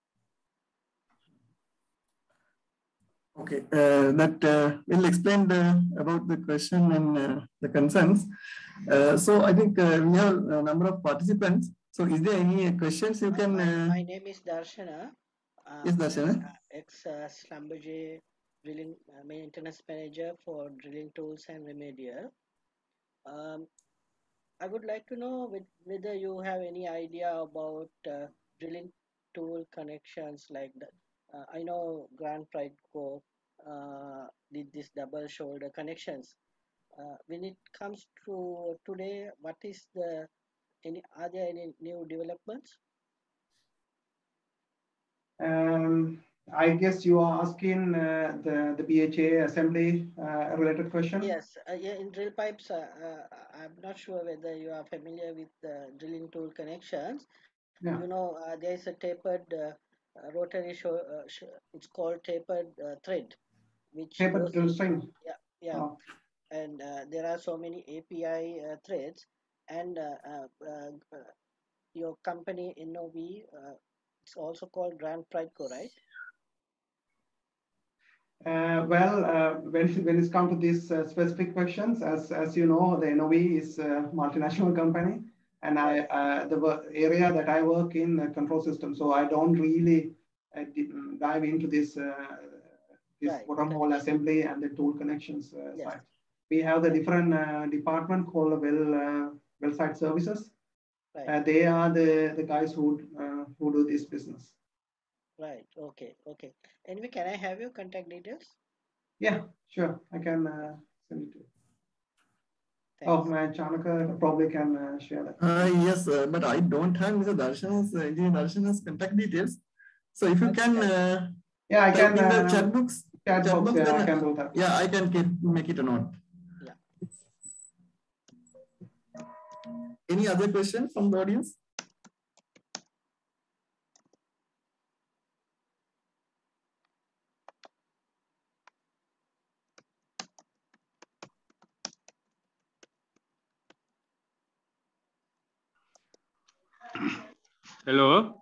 Okay, that will explain about the question and the concerns. So I think we have a number of participants. So is there any questions you can? My name is Darshana. Yes, Darshana. Ex-Schlumberger drilling maintenance manager for drilling tools and remedial. I would like to know whether you have any idea about drilling tool connections like that. I know Grand Pride Co did this double shoulder connections. When it comes to today, what is are there any new developments? I guess you are asking the BHA assembly related question. Yes, yeah, in drill pipes, I'm not sure whether you are familiar with the drilling tool connections. Yeah. You know, there is a tapered rotary it's called tapered thread, which tapered drill string. Yeah. Oh. And there are so many API threads, and your company NOV, it's also called Grand Pride Co, right? When it's come to these specific questions, as you know, the NOV is a multinational company, and the area that I work in control system, so I don't really dive into this bottom hole assembly and the tool connections side. We have the different department called well site services. Right. They are the guys who do this business. Right. Okay. Anyway, can I have your contact details? Yeah, sure. I can send it to you. Thanks. Oh, my Chanaka probably can share that. Yes, but I don't have Mr. Darshan's contact details. So if you can, I can in the chat box. Yeah, I can do that. Yeah, I can make it a note. Yeah. Any other questions from the audience? Hello.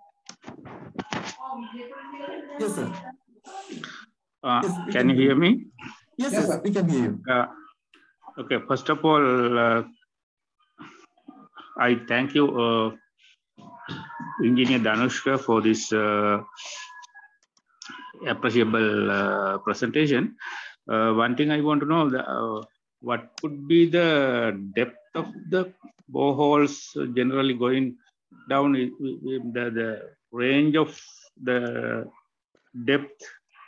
Yes, sir. Yes, can you hear me? Yes, yes, we can hear you. Okay, first of all, I thank you, Engineer Danushka, for this appreciable presentation. One thing I want to know, what could be the depth of the boreholes generally going down, the range of the depth?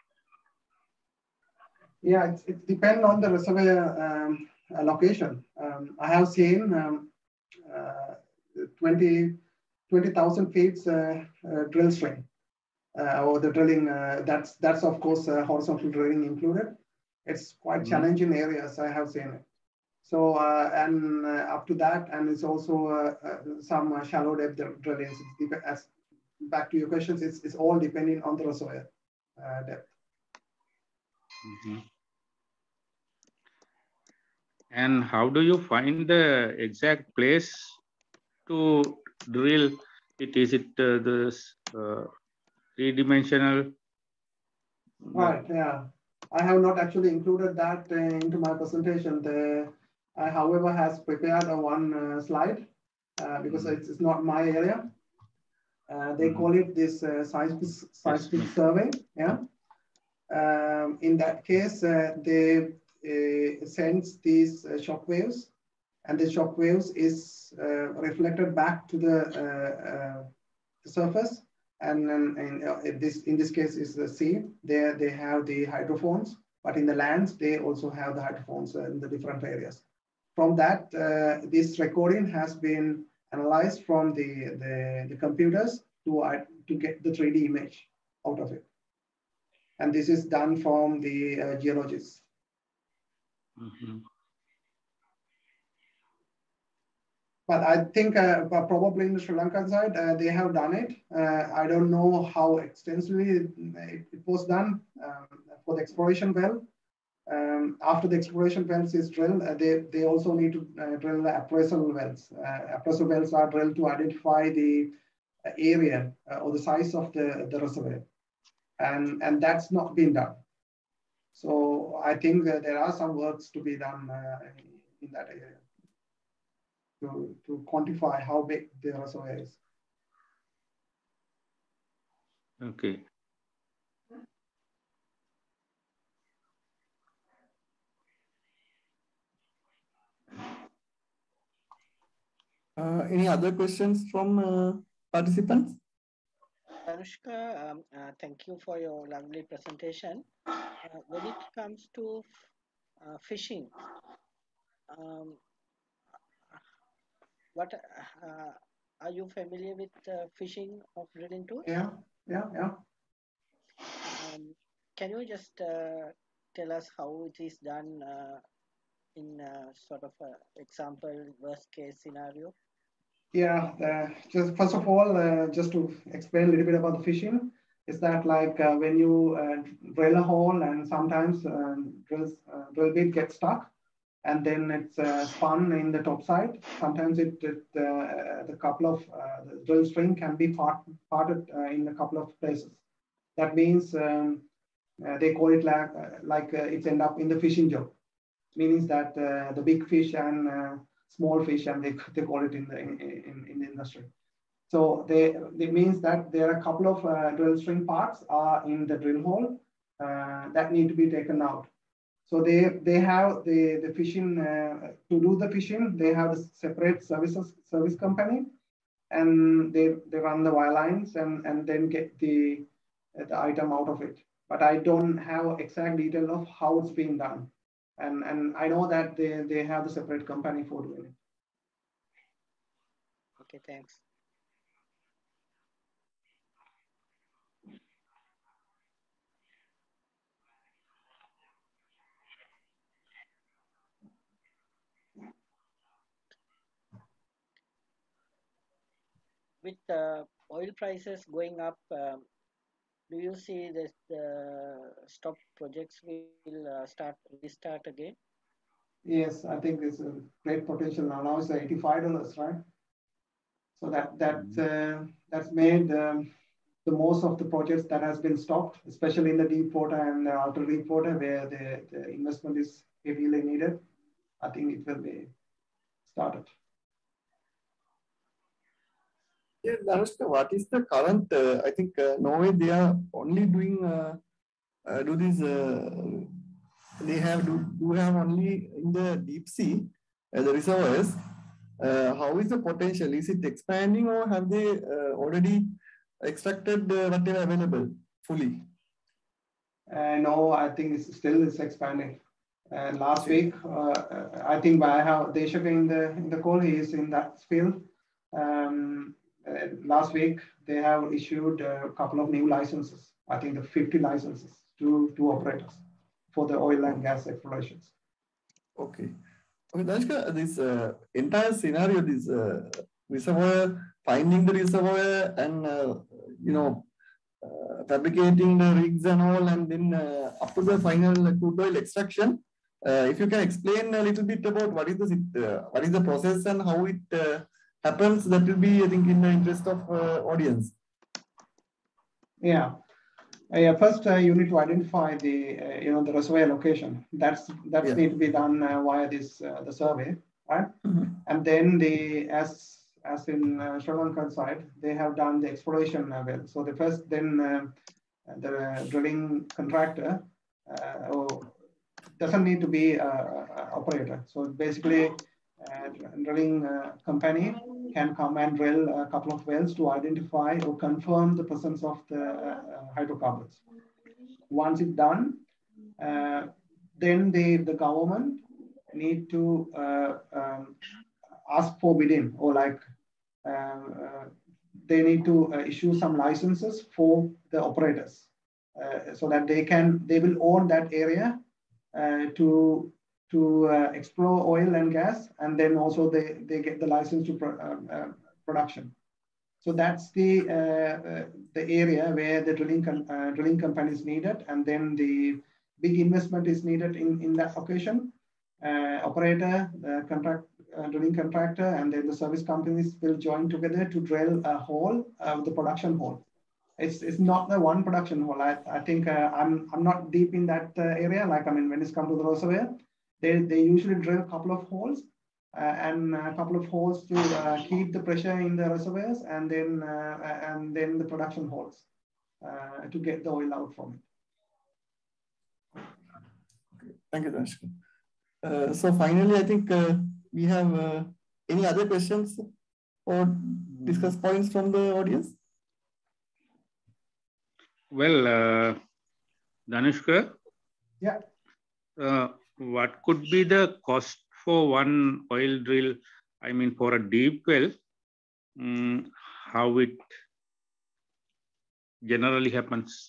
Yeah, it depends on the reservoir location. I have seen 20,000 feet drill string or the drilling. That's of course horizontal drilling included. It's quite challenging areas. I have seen it. So and up to that, and it's also some shallow depth drillings. Back to your questions, it's all depending on the reservoir depth. Mm-hmm. And how do you find the exact place to drill it? Is it the three-dimensional? Right, yeah. I have not actually included that into my presentation. I, however, has prepared one slide because it's not my area. They call it this seismic survey. Yeah. In that case, they sends these shock waves, and the shock waves is reflected back to the surface, And in this case is the sea. There they have the hydrophones, but in the lands they also have the hydrophones in the different areas. From that, this recording has been analyzed from the computers to get the 3D image out of it. And this is done from the geologists. Mm-hmm. But I think probably in the Sri Lankan side, they have done it. I don't know how extensively it was done for the exploration well. After the exploration wells is drilled, they also need to drill the appraisal wells. Appraisal wells are drilled to identify the area or the size of the reservoir. And that's not been done. So I think there are some works to be done in that area to quantify how big the reservoir is. Okay. Any other questions from participants? Anushka, thank you for your lovely presentation. When it comes to fishing, what are you familiar with fishing of drilling tools? Yeah. Can you just tell us how it is done in sort of an example, worst case scenario? Yeah, just first of all, just to explain a little bit about the fishing, is that like when you drill a hole and sometimes drill bit gets stuck and then it's spun in the top side. Sometimes the couple of the drill string can be parted in a couple of places. That means they call it like it's end up in the fishing job, meaning that the big fish and small fish, and they call it in the industry. So it means that there are a couple of drill string parts are in the drill hole that need to be taken out. So they have the fishing to do the fishing. They have a separate service company, and they run the wire lines and then get the item out of it. But I don't have exact detail of how it's being done. And I know that they have the separate company for doing it. Okay, thanks. With oil prices going up, do you see that the stop projects will restart again? Yes, I think there's a great potential now. Now it's $85, right? So that's made the most of the projects that has been stopped, especially in the deep water and the ultra deep water where the investment is heavily needed. I think it will be started. Yeah, Anushka, what is the current? I think Norway, they are only doing they do have only in the deep sea the reservoirs. How is the potential? Is it expanding, or have they already extracted whatever available fully? No, I think it's still expanding. Last week, I think I have Deshak in the call. He is in that field. Last week, they have issued a couple of new licenses. I think the 50 licenses to operators for the oil and gas explorations. Okay. Okay, Dashka, this entire scenario, this reservoir, finding the reservoir and, fabricating the rigs and all, and then up to the final crude oil extraction. If you can explain a little bit about what is the process and how it happens, that will be, I think, in the interest of audience. Yeah. First, you need to identify the the reservoir location. That's need to be done via this the survey, right? Mm-hmm. And then as in Sri Lankan side, they have done the exploration well. So the drilling contractor doesn't need to be an operator. So basically, drilling company can come and drill a couple of wells to identify or confirm the presence of the hydrocarbons. Once it's done, then the government need to ask for bidding, or like they need to issue some licenses for the operators, so that they will own that area to explore oil and gas, and then also they get the license to production. So that's the area where the drilling company is needed, and then the big investment is needed in that location. Operator, drilling contractor, and then the service companies will join together to drill a hole, the production hole. It's not the one production hole. I think I'm not deep in that area. Like, I mean, when it's come to the reservoir, they usually drill a couple of holes and a couple of holes to keep the pressure in the reservoirs, and then the production holes to get the oil out from it. Okay. Thank you, Danishka. So finally, I think we have any other questions or discuss points from the audience? Well, Danishka, yeah. What could be the cost for one oil drill? I mean, for a deep well, how it generally happens?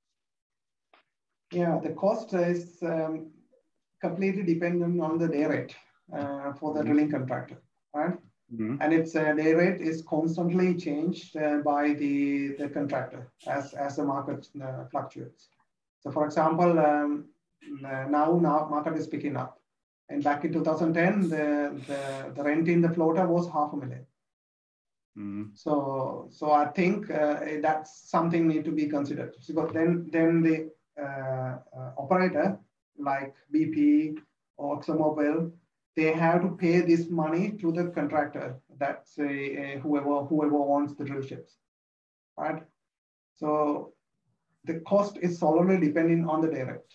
Yeah, the cost is completely dependent on the day rate for the drilling contractor, right? And its day rate is constantly changed by the contractor as the market fluctuates. So, for example, now market is picking up, and back in 2010, the rent in the floater was $500,000. So I think that's something need to be considered. So then the operator like BP or ExxonMobil, they have to pay this money to the contractor. That's whoever owns the drill ships, right? So the cost is solely depending on the day rate.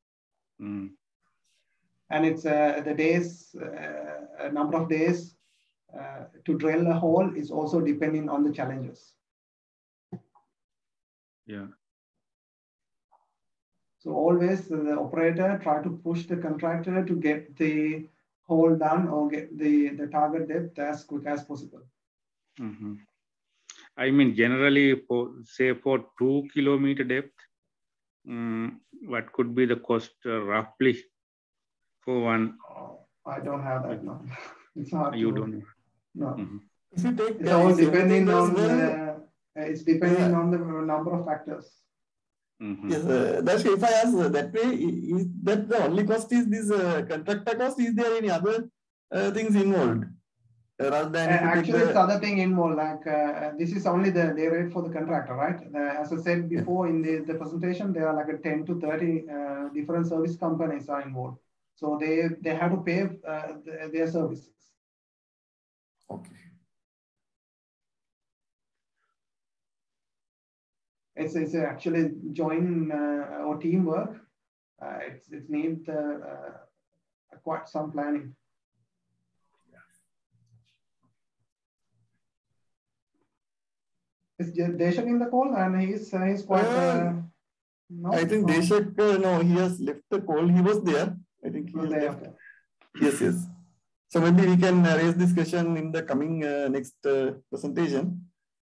And it's the days, number of days to drill a hole is also depending on the challenges. Yeah. So always the operator try to push the contractor to get the hole done or get the target depth as quick as possible. I mean, generally, for 2 kilometer depth, what could be the cost roughly for one? I don't have that now. It's hard. You don't know. No. If you take, it's all depending on it's depending on the number of factors. Yes, that's if I ask that way, is that the only cost is this contractor cost? Is there any other things involved? Rather than actually, it's other thing involved. Like this is only the day rate for the contractor, right? As I said before in the presentation, there are like a 10 to 30 different service companies are involved. So they have to pay their services. Okay. It's actually joint or teamwork. It needs quite some planning. Is Deshak in the call? And he's quite. No? I think Deshak, no, he has left the call. He was there. I think he was there. Okay. Yes, yes. So maybe we can raise this question in the coming next presentation.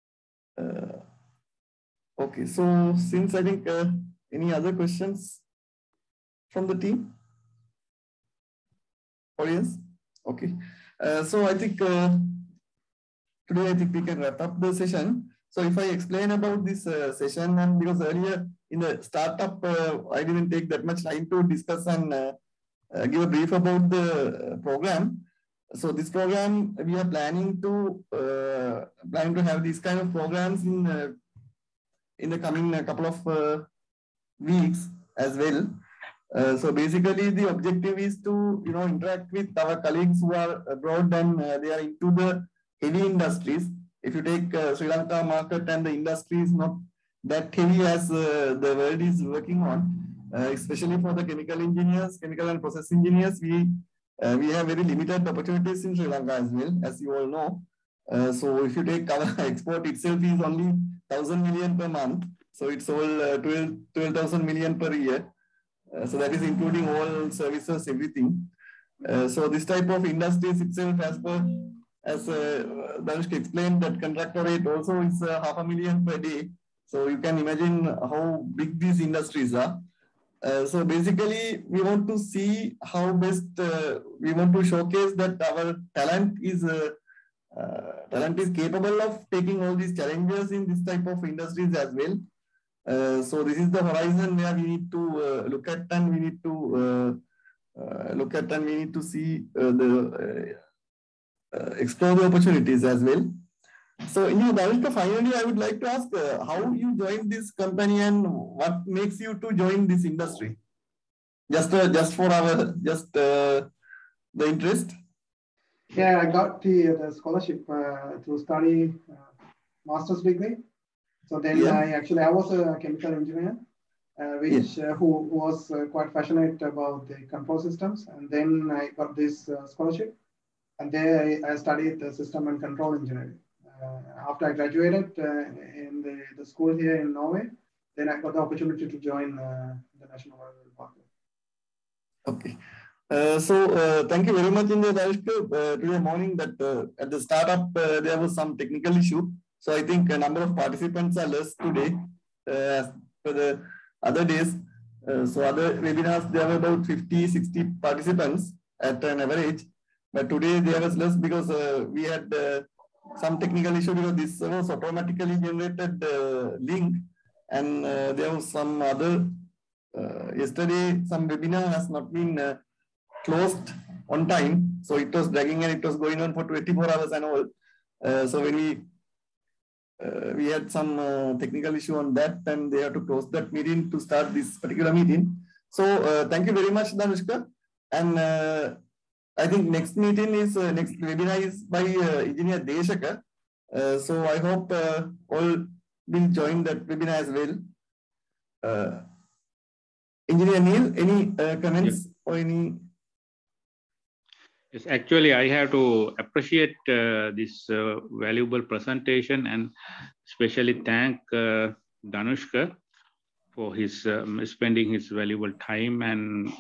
Okay, so since I think any other questions from the team? Audience? Okay. So I think today I think we can wrap up the session. So if I explain about this session, and because earlier in the startup, I didn't take that much time to discuss and give a brief about the program. So this program, we are planning to have these kind of programs in the coming couple of weeks as well. So basically, the objective is to interact with our colleagues who are abroad and they are into the heavy industries. If you take Sri Lanka market, and the industry is not that heavy as the world is working on, especially for the chemical engineers, chemical and process engineers, we have very limited opportunities in Sri Lanka as well, as you all know. So if you take our export itself is only 1,000 million per month. So it's all 12,000 million per year. So that is including all services, everything. So this type of industries itself, as Danushka explained, that contractor rate also is 500,000 per day. So you can imagine how big these industries are. So basically, we want to see how best we want to showcase that our talent is capable of taking all these challenges in this type of industries as well. So this is the horizon where we need to look at, and we need to see explore the opportunities as well. So, Danushka, finally, I would like to ask how you joined this company and what makes you to join this industry? Just for the interest. Yeah, I got the scholarship to study master's degree. So then I was a chemical engineer, who was quite passionate about the control systems. And then I got this scholarship, and there I studied the system and control engineering. After I graduated in the school here in Norway, then I got the opportunity to join the National Oil Department. Okay. So thank you very much, Danushka. Today morning that at the startup there was some technical issue. So I think a number of participants are less today as for the other days. So other webinars, there were about 50, 60 participants at an average. But today there was less because we had some technical issue, because this was automatically generated link, and there was some other yesterday some webinar has not been closed on time, so it was dragging and it was going on for 24 hours and all. So when we had some technical issue on that, and they have to close that meeting to start this particular meeting. So thank you very much, Danushka, and I think next meeting is next webinar is by Engineer Deshaka. So I hope all will join that webinar as well. Engineer Neil, any comments or any? Yes, actually, I have to appreciate this valuable presentation, and especially thank Danushka for his spending his valuable time and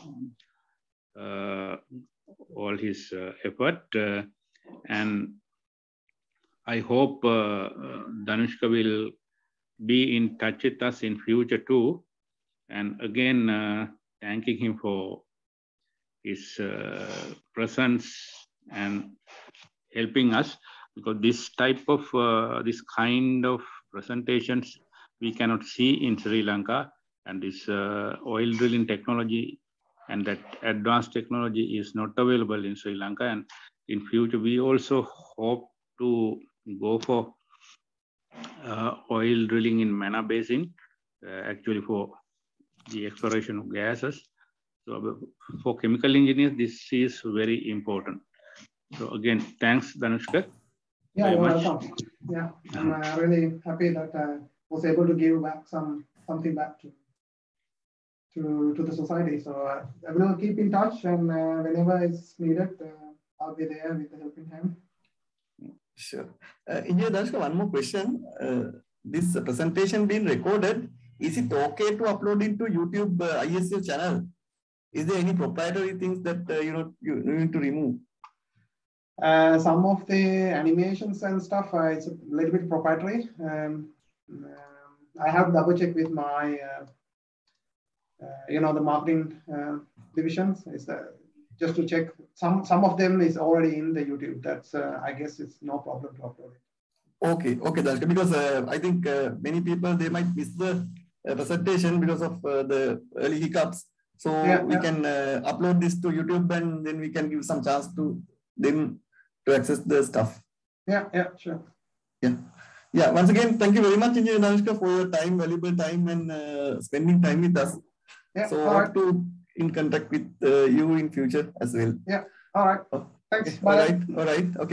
all his effort. And I hope Danushka will be in touch with us in future too. And again, thanking him for his presence and helping us, because this type of this kind of presentations we cannot see in Sri Lanka, and this oil drilling technology and that advanced technology is not available in Sri Lanka. And in future, we also hope to go for oil drilling in Mana Basin, actually for the exploration of gases. So for chemical engineers, this is very important. So again, thanks, Danushka. Yeah, you're welcome. Yeah, I'm really happy that I was able to give back something back to the society. So I will keep in touch, and whenever it's needed, I'll be there with the helping hand. Sure. Engineer Danushka, one more question. This presentation being recorded, is it okay to upload into YouTube ISU channel? Is there any proprietary things that you need to remove? Some of the animations and stuff, it's a little bit proprietary. I have double check with my, the marketing divisions. Is just to check. Some of them is already in the YouTube. That's I guess it's no problem to upload it. Okay, Danushka, because I think many people, they might miss the presentation because of the early hiccups. So we can upload this to YouTube, and then we can give some chance to them to access the stuff. Yeah, sure. Yeah. Once again, thank you very much, Engineer Danushka, for your time, valuable time, and spending time with us. Yeah. So hope to in contact with you in future as well. Yeah. All right. Thanks. Okay. Bye. All right. Okay.